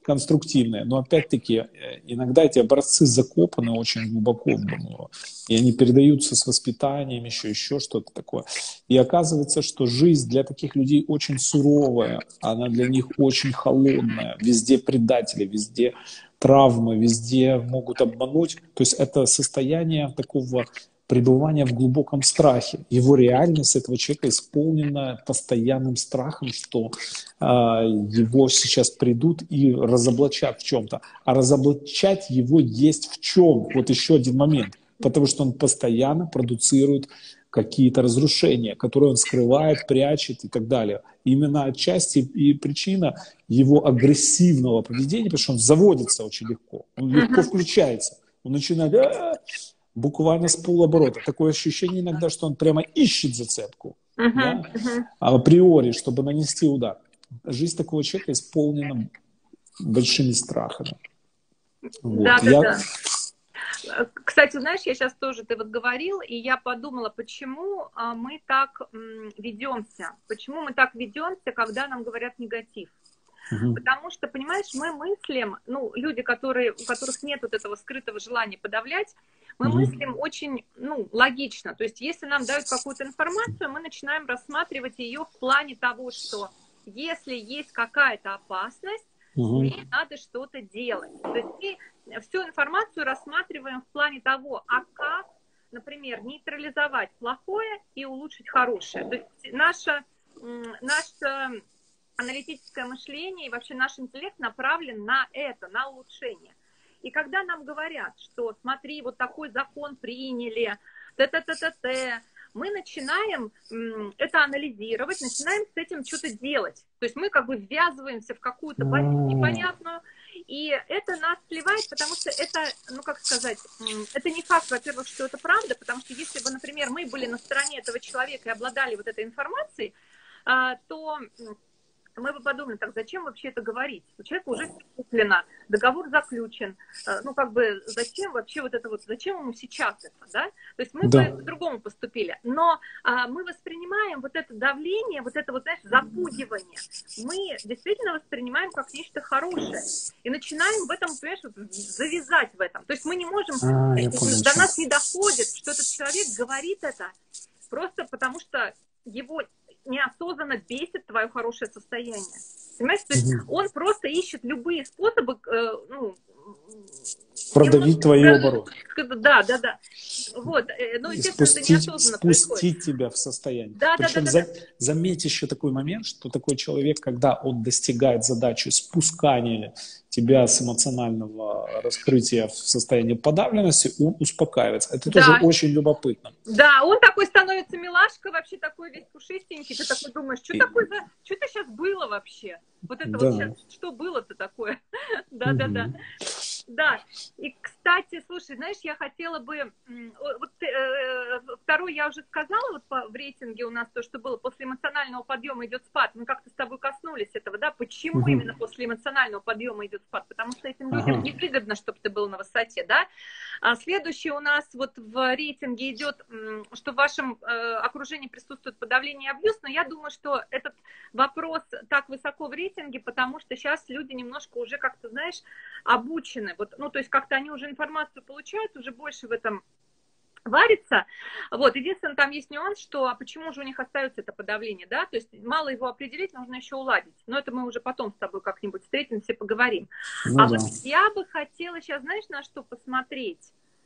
конструктивные. Но опять-таки, иногда эти образцы закопаны очень глубоко, и они передаются с воспитанием, еще что-то такое. И оказывается, что жизнь для таких людей очень суровая, она для них очень холодная. Везде предатели, везде травмы, везде могут обмануть. То есть это состояние такого пребывания в глубоком страхе. Его реальность этого человека исполнена постоянным страхом, что его сейчас придут и разоблачат в чем-то. А разоблачать его есть в чем? Вот еще один момент. Потому что он постоянно продуцирует какие-то разрушения, которые он скрывает, прячет и так далее. Именно отчасти и причина его агрессивного поведения, потому что он заводится очень легко, он легко включается, он начинает буквально с полуоборота. Такое ощущение иногда, что он прямо ищет зацепку, да? Априори, чтобы нанести удар. Жизнь такого человека исполнена большими страхами. Вот. Да. Кстати, знаешь, я сейчас тоже, ты вот говорил, и я подумала, почему мы так ведемся, когда нам говорят негатив. Потому что, понимаешь, мы мыслим, ну, люди, у которых нет вот этого скрытого желания подавлять, мы мыслим очень, логично. То есть, если нам дают какую-то информацию, мы начинаем рассматривать ее в плане того, что если есть какая-то опасность, мне надо что-то делать. То есть мы всю информацию рассматриваем в плане того, а как, например, нейтрализовать плохое и улучшить хорошее. То есть наше аналитическое мышление и вообще наш интеллект направлен на это, на улучшение. И когда нам говорят, что смотри, вот такой закон приняли, мы начинаем это анализировать, начинаем с этим что-то делать. То есть мы как бы ввязываемся в какую-то болезнь непонятную, и это нас сливает, потому что это, это не факт, во-первых, что это правда, потому что если бы, например, мы были на стороне этого человека и обладали вот этой информацией, то мы бы подумали, так зачем вообще это говорить? У человека уже все куплено, договор заключен. Зачем вообще зачем ему сейчас это, да? То есть мы бы по-другому поступили. Но мы воспринимаем вот это давление, вот это запугивание, мы действительно воспринимаем как нечто хорошее. И начинаем в этом, понимаешь, завязать в этом. То есть мы не можем, до нас не доходит, что этот человек говорит это просто потому, что его неосознанно бесит твое хорошее состояние. Понимаешь? То есть он просто ищет любые способы, продавить твои обороты. Да. Вот. Ну, естественно, это неосознанно происходит. Спустить тебя в состояние. Причем заметь еще такой момент, что такой человек, когда он достигает задачи спускания тебя с эмоционального раскрытия в состояние подавленности, он успокаивается. Это тоже очень любопытно. Да, он такой становится милашка, вообще такой весь пушистенький. Ты такой думаешь, что это сейчас было вообще? Вот это вот сейчас, что было-то такое? Да. Да, и, кстати, слушай, знаешь, я хотела бы, второй я уже сказала, в рейтинге у нас то, что было после эмоционального подъема идет спад, мы как-то с тобой коснулись этого, да, почему именно после эмоционального подъема идет спад, потому что этим людям невыгодно, чтобы ты был на высоте, да. А следующее у нас вот в рейтинге идет, что в вашем окружении присутствует подавление и абьюз, но я думаю, что этот вопрос так высоко в рейтинге, потому что сейчас люди немножко уже как-то, знаешь, обучены. Вот, то есть как-то они уже информацию получают, уже больше в этом варится. Вот, единственное, там есть нюанс, что а почему же у них остается это подавление, да, то есть мало его определить, нужно еще уладить. Но это мы уже потом с тобой как-нибудь встретимся, поговорим. Вот я бы хотела сейчас, знаешь, на что посмотреть.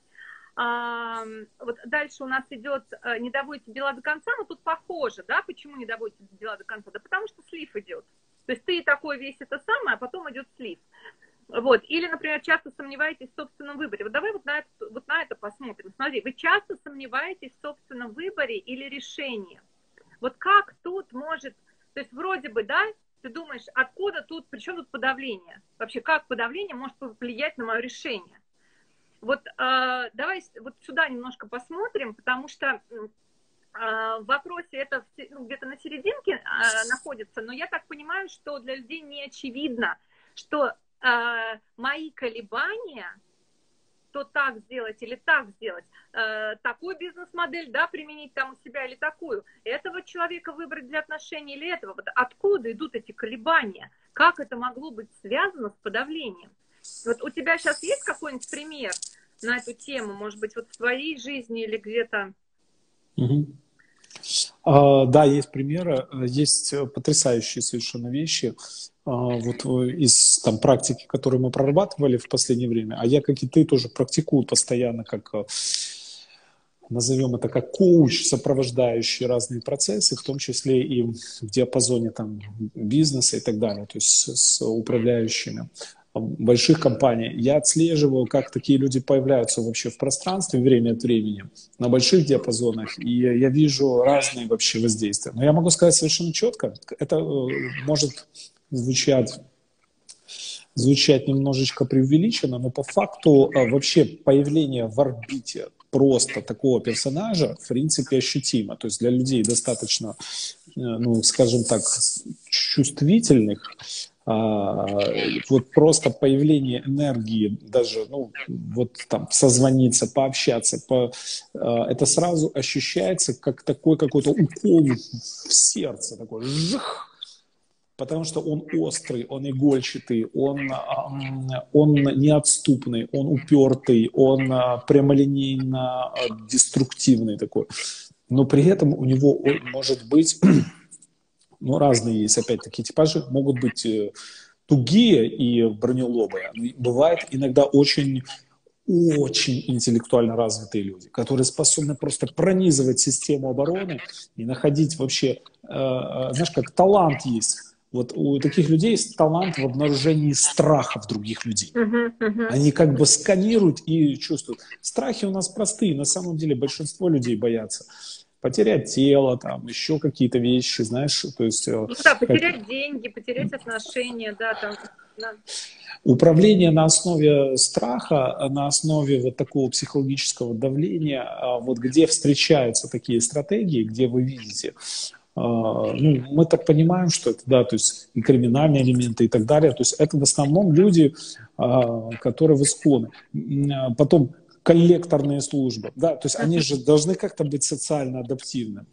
Вот дальше у нас идет не доводите дела до конца, но тут похоже, да, почему не доводите дела до конца? Да потому что слив идет. То есть ты такой весь это самое, а потом идет слив. Вот. Или, например, часто сомневаетесь в собственном выборе. Вот давай вот на это посмотрим. Смотри, вы часто сомневаетесь в собственном выборе или решении. Вот как тут может... То есть вроде бы, да, ты думаешь, откуда тут, при чем тут подавление? Вообще, как подавление может повлиять на мое решение? Вот давай вот сюда немножко посмотрим, потому что в вопросе это где-то на серединке находится, но я так понимаю, что для людей не очевидно, что мои колебания, то так сделать или так сделать, так такую бизнес-модель, да, применить там у себя или такую. Этого человека выбрать для отношений или этого. Вот откуда идут эти колебания? Как это могло быть связано с подавлением? Вот у тебя сейчас есть какой-нибудь пример на эту тему? Может быть, вот в твоей жизни или где-то? Да, есть примеры, есть потрясающие совершенно вещи вот из там, практики, которые мы прорабатывали в последнее время, а я, как и ты, тоже практикую постоянно, как, назовем это, как коуч, сопровождающий разные процессы, в том числе и в диапазоне там, бизнеса и так далее, то есть с управляющими больших компаний. Я отслеживаю, как такие люди появляются вообще в пространстве время от времени, на больших диапазонах, и я вижу разные вообще воздействия. Но я могу сказать совершенно четко, это может звучать немножечко преувеличенно, но по факту вообще появление в орбите просто такого персонажа, в принципе, ощутимо. То есть для людей достаточно, ну, скажем так, чувствительных, вот просто появление энергии, даже, ну, вот там созвониться, пообщаться, это сразу ощущается как такой какой-то укол в сердце, такой жих, потому что он острый, он игольчатый, он неотступный, он упертый, он прямолинейно деструктивный такой. Но при этом у него может быть... Ну, разные есть, опять-таки, типажи могут быть тугие и бронелобые. Бывает иногда очень интеллектуально развитые люди, которые способны просто пронизывать систему обороны и находить вообще, знаешь, как талант есть. Вот у таких людей есть талант в обнаружении страхов других людей. Они как бы сканируют и чувствуют. Страхи у нас простые, на самом деле большинство людей боятся. Потерять тело, там, еще какие-то вещи, знаешь, то есть... Ну да, потерять деньги, потерять отношения, да, там... Да. Управление на основе страха, на основе вот такого психологического давления, вот где встречаются такие стратегии, где вы видите, ну, мы так понимаем, что это, да, то есть и криминальные элементы и так далее, то есть это в основном люди, которые в склоне. Потом коллекторные службы, да, то есть они же должны как-то быть социально адаптивны.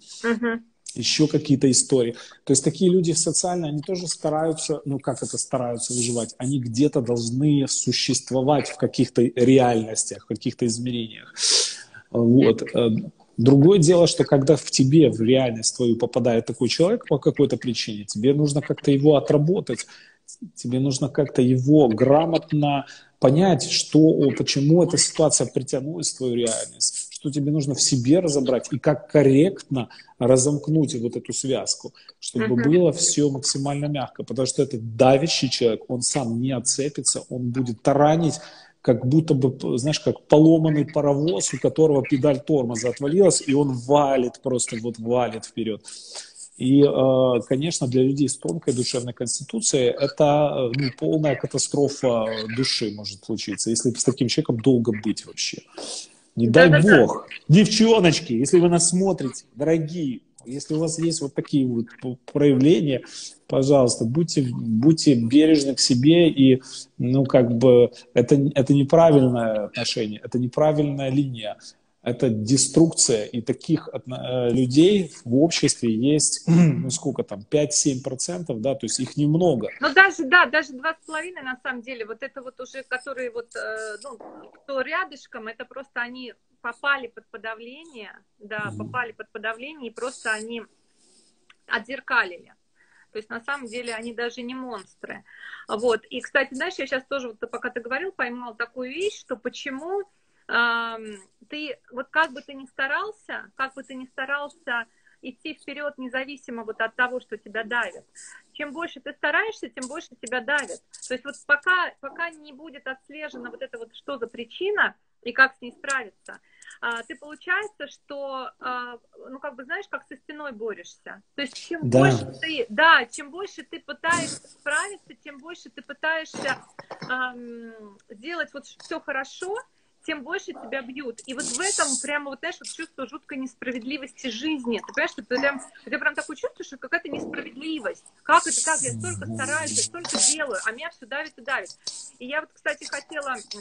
Еще какие-то истории. То есть такие люди социально, они тоже стараются, ну как это стараются выживать, они где-то должны существовать в каких-то реальностях, в каких-то измерениях. Вот. Другое дело, что когда в тебе, в реальность твою попадает такой человек по какой-то причине, тебе нужно как-то его отработать, тебе нужно как-то его грамотно понять, почему эта ситуация притянулась в твою реальность, что тебе нужно в себе разобрать и как корректно разомкнуть вот эту связку, чтобы было все максимально мягко, потому что этот давящий человек, он сам не отцепится, он будет таранить, как будто бы, знаешь, как поломанный паровоз, у которого педаль тормоза отвалилась, и он валит, просто вот валит вперед. И, конечно, для людей с тонкой душевной конституцией это полная катастрофа души может случиться, если с таким человеком долго быть вообще. Не дай бог. Девчоночки, если вы нас смотрите, дорогие, если у вас есть вот такие вот проявления, пожалуйста, будьте бережны к себе, и, ну, как бы, это неправильное отношение, это неправильная линия, это деструкция, и таких людей в обществе есть, ну, сколько там, 5-7%, да, то есть их немного. Ну, даже 2,5, на самом деле, вот это вот уже, которые вот, ну, кто рядышком, это просто они попали под подавление, да, попали под подавление, и просто они отзеркалили. То есть, на самом деле, они даже не монстры. Вот, и, кстати, знаешь, я сейчас тоже, вот, пока ты говорил, поймала такую вещь, что почему ты, вот как бы ты ни старался идти вперед независимо вот от того, что тебя давит. Чем больше ты стараешься, тем больше тебя давит. То есть вот пока не будет отслежена вот это вот, что за причина и как с ней справиться, ты, получается, что, ну, как бы, знаешь, как со стеной борешься. То есть чем больше ты пытаешься справиться, тем больше ты пытаешься сделать вот все хорошо, тем больше тебя бьют. И вот в этом прямо, вот, знаешь, вот чувство жуткой несправедливости жизни. Ты понимаешь, что ты прям такое чувство, что какая-то несправедливость. Как это, как я столько стараюсь, я столько делаю, а меня все давит и давит. И я вот, кстати, хотела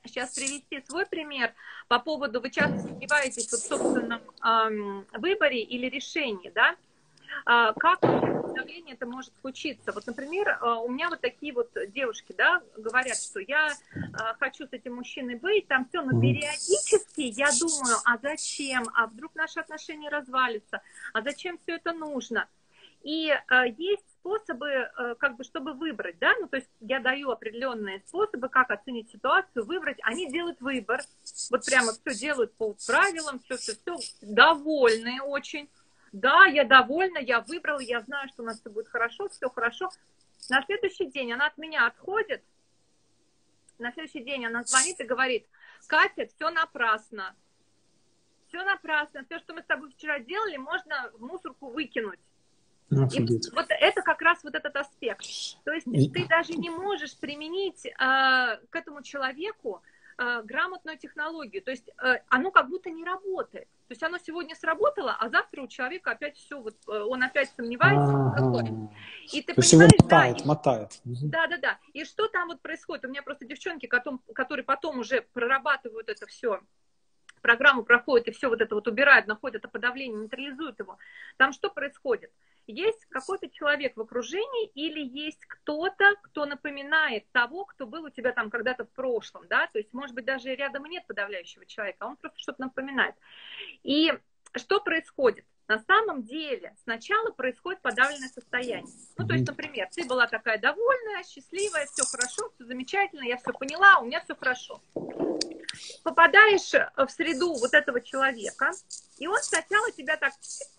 сейчас привести свой пример по поводу, вы часто сомневаетесь вот в собственном выборе или решении, да? Как давление это может случиться? Вот, например, у меня вот такие вот девушки, да, говорят, что я хочу с этим мужчиной быть, там все, но периодически я думаю, а зачем? А вдруг наши отношения развалятся? А зачем все это нужно? И есть способы, как бы, чтобы выбрать, да, ну, то есть я даю определенные способы, как оценить ситуацию, выбрать. Они делают выбор, вот прямо все делают по правилам, все, довольны очень. Да, я довольна, я выбрала, я знаю, что у нас все будет хорошо, все хорошо. На следующий день она от меня отходит, на следующий день она звонит и говорит: Катя, все напрасно, все, что мы с тобой вчера делали, можно в мусорку выкинуть. И вот это как раз вот этот аспект. То есть ты даже не можешь применить к этому человеку грамотную технологию. То есть оно как будто не работает. То есть оно сегодня сработало, а завтра у человека опять все, вот, он опять сомневается. И ты понимаешь, мотает. Да. И что там вот происходит? У меня просто девчонки, которые потом уже прорабатывают это все, программу проходят и все вот это вот убирают, находят это подавление, нейтрализуют его. Там что происходит? Есть какой-то человек в окружении или есть кто-то, кто напоминает того, кто был у тебя там когда-то в прошлом, да, то есть, может быть, даже рядом нет подавляющего человека, а он просто что-то напоминает. И что происходит? На самом деле сначала происходит подавленное состояние. Ну, то есть, например, ты была такая довольная, счастливая, все хорошо, все замечательно, я все поняла, у меня все хорошо. Попадаешь в среду вот этого человека, и он сначала тебя так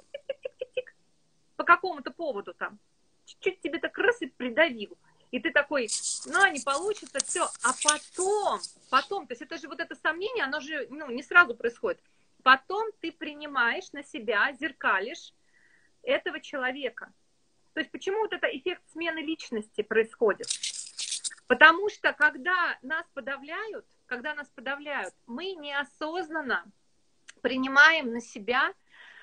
по какому-то поводу там чуть-чуть тебе так раз и придавил. И ты такой, ну, не получится, все. А потом, то есть это же вот это сомнение, оно же, ну, не сразу происходит. Потом ты принимаешь на себя, зеркалишь этого человека. То есть почему вот этот эффект смены личности происходит? Потому что когда нас подавляют, мы неосознанно принимаем на себя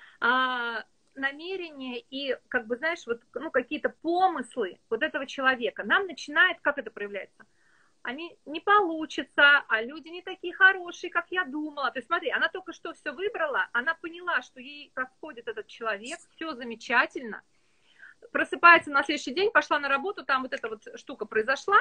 намерения и, как бы, знаешь, вот, ну, какие-то помыслы вот этого человека. Нам начинает, как это проявляется? Они не получится, а люди не такие хорошие, как я думала. То есть смотри, она только что все выбрала, она поняла, что ей подходит этот человек, все замечательно. Просыпается на следующий день, пошла на работу, там вот эта вот штука произошла,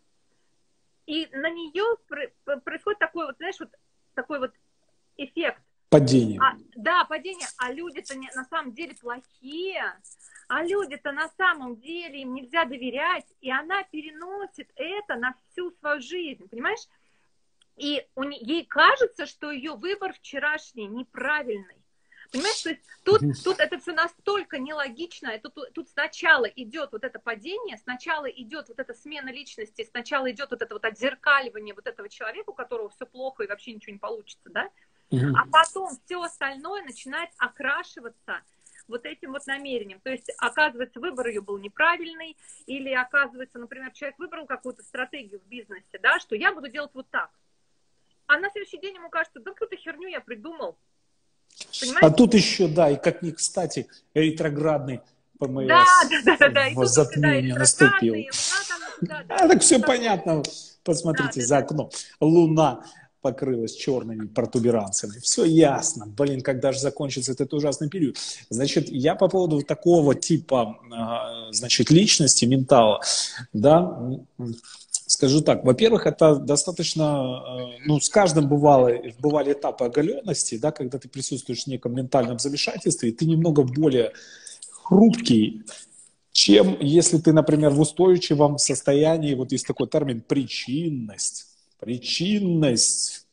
и на нее происходит такой вот, знаешь, вот такой вот эффект. Падение. Да, падение. А люди-то на самом деле плохие. А люди-то на самом деле им нельзя доверять. И она переносит это на всю свою жизнь. Понимаешь? И ей кажется, что ее выбор вчерашний неправильный. Понимаешь? То есть тут это все настолько нелогично. Тут сначала идет вот это падение, сначала идет вот эта смена личности, сначала идет вот это вот отзеркаливание вот этого человека, у которого все плохо и вообще ничего не получится, да? А потом все остальное начинает окрашиваться вот этим вот намерением. То есть, оказывается, выбор ее был неправильный, или, оказывается, например, человек выбрал какую-то стратегию в бизнесе, да, что я буду делать вот так. А на следующий день ему кажется, да какую-то херню я придумал. Понимаете? А тут еще, да, и как ни кстати, ретроградный ПМС затмение наступил. Так все понятно. Посмотрите за окно. Луна покрылась черными протуберанцами. Все ясно. Блин, когда же закончится этот ужасный период? Значит, я по поводу такого типа, значит, личности, ментала, да, скажу так. Во-первых, это достаточно, ну, с каждым бывали этапы оголенности, да, когда ты присутствуешь в неком ментальном замешательстве, и ты немного более хрупкий, чем если ты, например, в устойчивом состоянии, вот есть такой термин причинность. Причинность.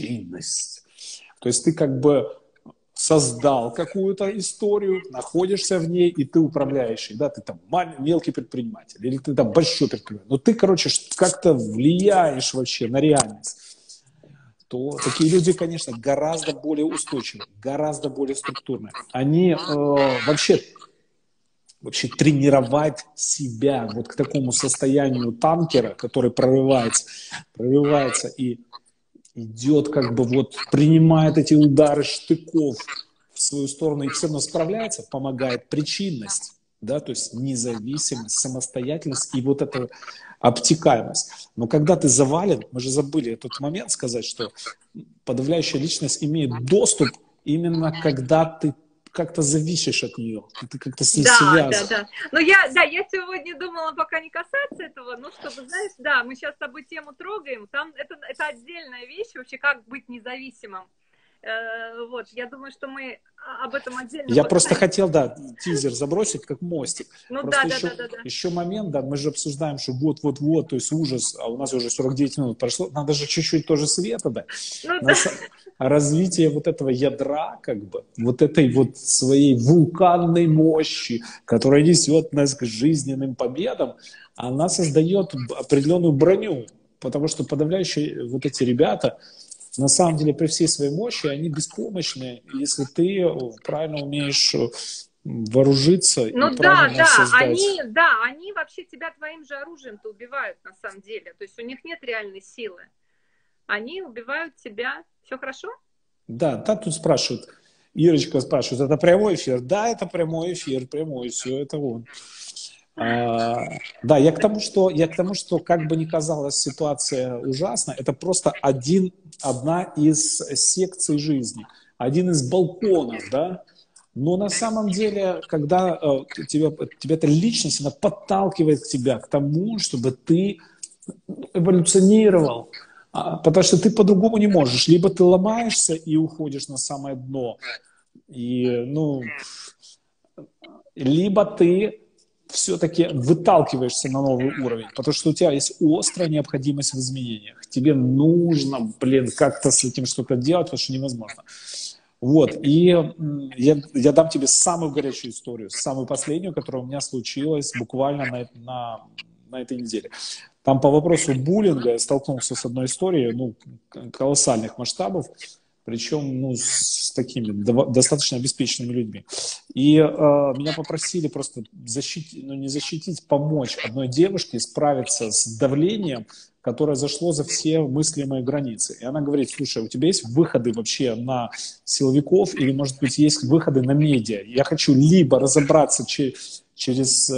То есть ты как бы создал какую-то историю, находишься в ней, и ты управляющий, да, ты там мелкий предприниматель, или ты там большой предприниматель, но ты, короче, как-то влияешь вообще на реальность. То такие люди, конечно, гораздо более устойчивые, гораздо более структурные. Они вообще тренировать себя вот к такому состоянию танкера, который прорывается и идет, как бы вот принимает эти удары штыков в свою сторону и все равно справляется, помогает причинность. да, то есть независимость, самостоятельность и вот эта обтекаемость. Но когда ты завален, мы же забыли этот момент сказать, что подавляющая личность имеет доступ именно когда ты как-то зависишь от нее, ты как-то с ней связан. Да. Ну, я сегодня думала пока не касаться этого, но чтобы, знаешь, да, мы сейчас с тобой тему трогаем, там это отдельная вещь, вообще, как быть независимым. Вот, я думаю, что мы об этом отдельно... Я просто хотел, да, тизер забросить как мостик. Ну, просто да. еще момент, да, мы же обсуждаем, что вот, то есть ужас, а у нас уже 49 минут прошло, надо же чуть-чуть тоже света дать. Ну, да. Развитие вот этого ядра, как бы, вот этой вот своей вулканной мощи, которая несет нас к жизненным победам, она создает определенную броню, потому что подавляющие вот эти ребята, на самом деле, при всей своей мощи, они беспомощны, если ты правильно умеешь вооружиться и правильно создать. Они вообще тебя твоим же оружием-то убивают, на самом деле. То есть у них нет реальной силы. Они убивают тебя. Все хорошо? Да, тут спрашивают, Ирочка спрашивает, это прямой эфир? Да, это прямой эфир, прямой, все, это он. Да, я к тому, что как бы ни казалась ситуация ужасна, это просто одна из секций жизни, один из балконов, да. Но на самом деле, когда тебя эта личность, она подталкивает тебя к тому, чтобы ты эволюционировал, потому что ты по-другому не можешь. Либо ты ломаешься и уходишь на самое дно, либо ты все-таки выталкиваешься на новый уровень, потому что у тебя есть острая необходимость в изменениях. Тебе нужно, как-то с этим что-то делать, потому что невозможно. Вот, и я дам тебе самую горячую историю, самую последнюю, которая у меня случилась буквально на этой неделе. Там по вопросу буллинга я столкнулся с одной историей, колоссальных масштабов, причем с такими достаточно обеспеченными людьми. И меня попросили просто помочь одной девушке справиться с давлением, которое зашло за все мыслимые границы. И она говорит, слушай, у тебя есть выходы вообще на силовиков или, может быть, есть выходы на медиа? Я хочу либо разобраться через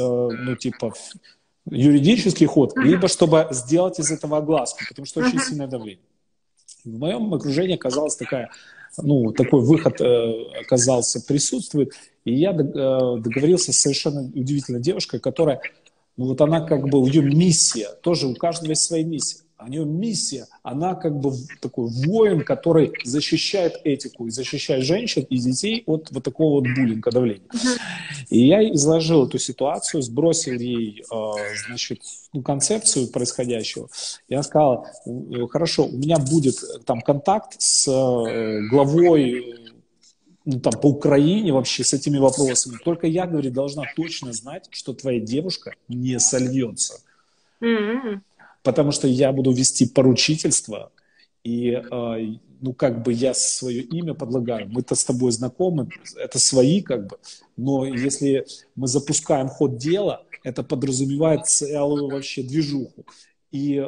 юридический ход, либо чтобы сделать из этого огласку, потому что очень сильное давление. В моем окружении оказалась такой выход присутствует, и я договорился с совершенно удивительной девушкой, которая, она у нее миссия, тоже у каждого есть своя миссия. У нее миссия, она такой воин, который защищает этику и защищает женщин и детей от вот такого вот буллинга, давления. И я изложил эту ситуацию, сбросил ей, концепцию происходящего. Я сказал, хорошо, у меня будет там контакт с главой по Украине вообще с этими вопросами. Только я, говорит, должна точно знать, что твоя девушка не сольется. Потому что я буду вести поручительство, и я свое имя подлагаю. Мы-то с тобой знакомы, это свои но если мы запускаем ход дела, это подразумевает целую вообще движуху. И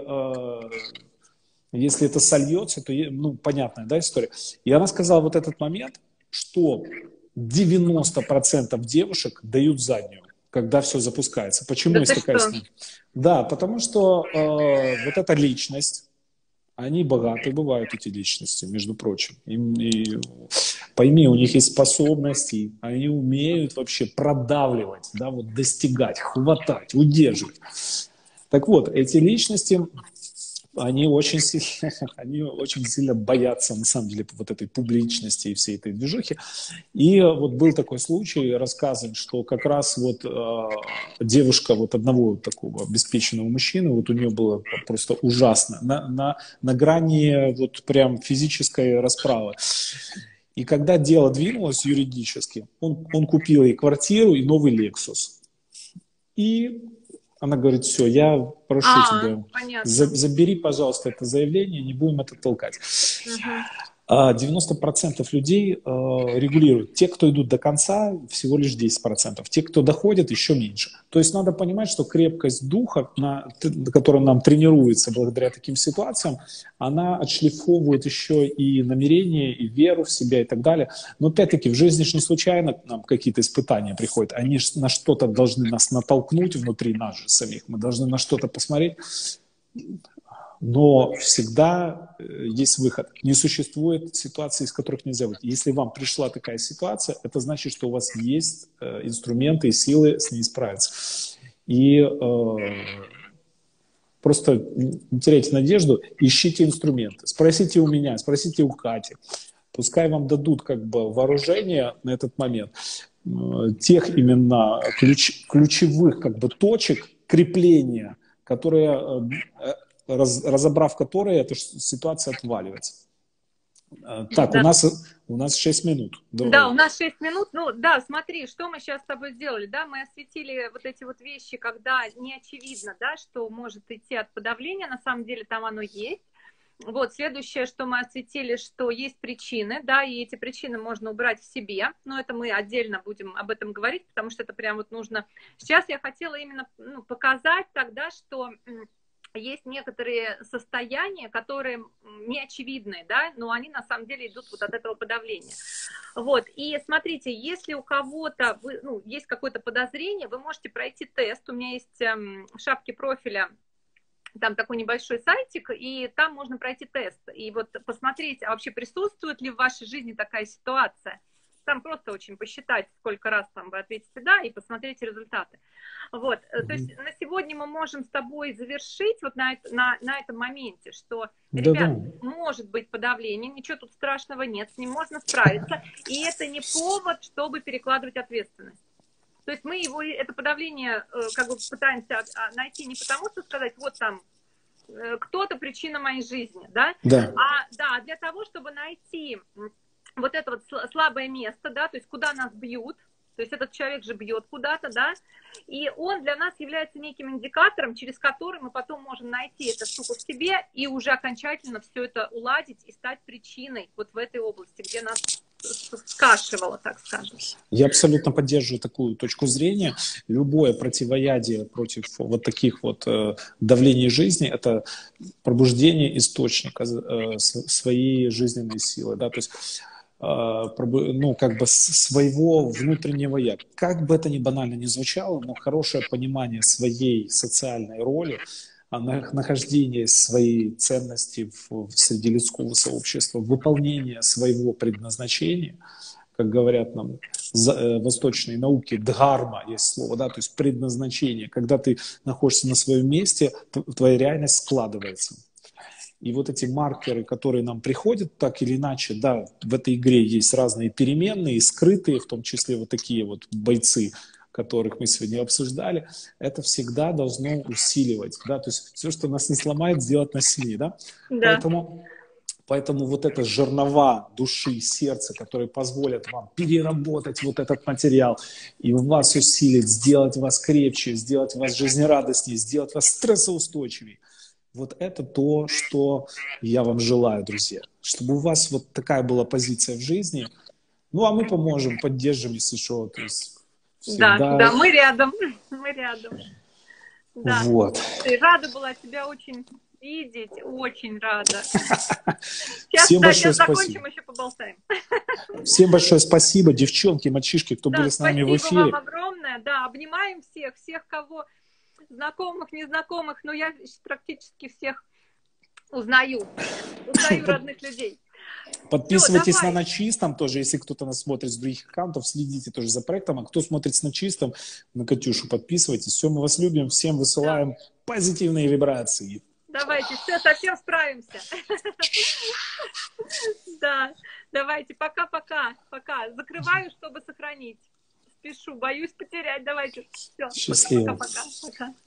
если это сольется, то, понятная, да, история. И она сказала вот этот момент, что 90% девушек дают заднюю, когда все запускается. Почему есть такая история? Да, потому что вот эта личность, они богатые бывают, эти личности, между прочим. Пойми, у них есть способности, они умеют вообще продавливать, да, достигать, хватать, удерживать. Так вот, эти личности, они очень сильно боятся, на самом деле, вот этой публичности и всей этой движухи. И был такой случай, рассказывают, что как раз девушка одного такого обеспеченного мужчины, у нее было просто ужасно, на грани прям физической расправы. И когда дело двинулось юридически, он купил ей квартиру и новый Lexus. И она говорит, все, я прошу тебя, забери, пожалуйста, это заявление, не будем это толкать. 90% людей регулируют. Те, кто идут до конца, всего лишь 10%. Те, кто доходит, еще меньше. То есть надо понимать, что крепкость духа, которая нам тренируется благодаря таким ситуациям, она отшлифовывает еще и намерение, и веру в себя и так далее. Но опять-таки в жизни же не случайно к нам какие-то испытания приходят. Они на что-то должны нас натолкнуть внутри нас же самих. Мы должны на что-то посмотреть. Но всегда есть выход. Не существует ситуации, из которых нельзя выйти. Если вам пришла такая ситуация, это значит, что у вас есть инструменты и силы с ней справиться. И просто не теряйте надежду, ищите инструменты. Спросите у меня, спросите у Кати. Пускай вам дадут как бы вооружение на этот момент тех именно ключевых как бы точек крепления, которые... разобрав которые, эта ситуация отваливается. Так, да. у нас 6 минут. Давай. Да, у нас 6 минут. Ну, да, смотри, что мы сейчас с тобой сделали, да, мы осветили вот эти вот вещи, когда не очевидно, да, что может идти от подавления, на самом деле там оно есть. Вот, следующее, что мы осветили, что есть причины, да, и эти причины можно убрать в себе, но это мы отдельно будем об этом говорить, потому что это прям вот нужно. Сейчас я хотела именно показать тогда, что... Есть некоторые состояния, которые не очевидны, да, но они на самом деле идут вот от этого подавления. Вот, и смотрите, если у кого-то есть какое-то подозрение, вы можете пройти тест. У меня есть в шапке профиля там такой небольшой сайтик, и там можно пройти тест. И вот посмотреть, а вообще присутствует ли в вашей жизни такая ситуация. Там просто очень посчитать, сколько раз там вы ответите «да», и посмотреть результаты. Вот, то есть на сегодня мы можем с тобой завершить вот на этом моменте, что, ребят, может быть подавление, ничего тут страшного нет, с ним можно справиться, и это не повод, чтобы перекладывать ответственность. То есть мы это подавление как бы пытаемся найти не потому, что сказать, вот там, кто-то причина моей жизни, да, а для того, чтобы найти... вот это вот слабое место, да, то есть куда нас бьют, то есть этот человек же бьет куда-то, да, и он для нас является неким индикатором, через который мы потом можем найти эту штуку в себе и уже окончательно все это уладить и стать причиной вот в этой области, где нас скашивало, так скажем. Я абсолютно поддерживаю такую точку зрения. Любое противоядие против вот таких вот давлений жизни – это пробуждение источника своей жизненной силы, да, то есть как бы своего внутреннего я. Как бы это ни банально ни звучало, но хорошее понимание своей социальной роли, нахождение своей ценности среди людского сообщества, выполнение своего предназначения, как говорят нам восточные науки, дхарма есть слово, да, то есть предназначение. Когда ты находишься на своем месте, твоя реальность складывается. И вот эти маркеры, которые нам приходят так или иначе, да, в этой игре есть разные переменные, скрытые, в том числе вот такие вот бойцы, которых мы сегодня обсуждали, это всегда должно усиливать, да, то есть все, что нас не сломает, сделать нас сильнее, да? Да. Поэтому вот это жернова души, сердца, которые позволят вам переработать вот этот материал и вас усилить, сделать вас крепче, сделать вас жизнерадостнее, сделать вас стрессоустойчивее. Вот это то, что я вам желаю, друзья. Чтобы у вас вот такая была позиция в жизни. Ну, а мы поможем, поддержим, если что. То есть всегда... Да, мы рядом. Мы рядом. Да. Вот. Ты рада была тебя очень видеть, очень рада. Сейчас, Всем большое закончим, спасибо. еще поболтаем. Всем большое спасибо, девчонки, мальчишки, кто были с нами в эфире. Спасибо вам огромное. Да, обнимаем всех, кого знакомых, незнакомых, но я практически всех узнаю родных людей. Подписывайтесь на Чистом тоже, если кто-то нас смотрит с других аккаунтов, следите тоже за проектом. А кто смотрит на Чистом, на Катюшу подписывайтесь. Все, мы вас любим, всем высылаем позитивные вибрации. Давайте, все, совсем справимся. Да, давайте, пока-пока. Закрываю, чтобы сохранить. Спешу, боюсь потерять. Давайте, все, счастливо. Пока.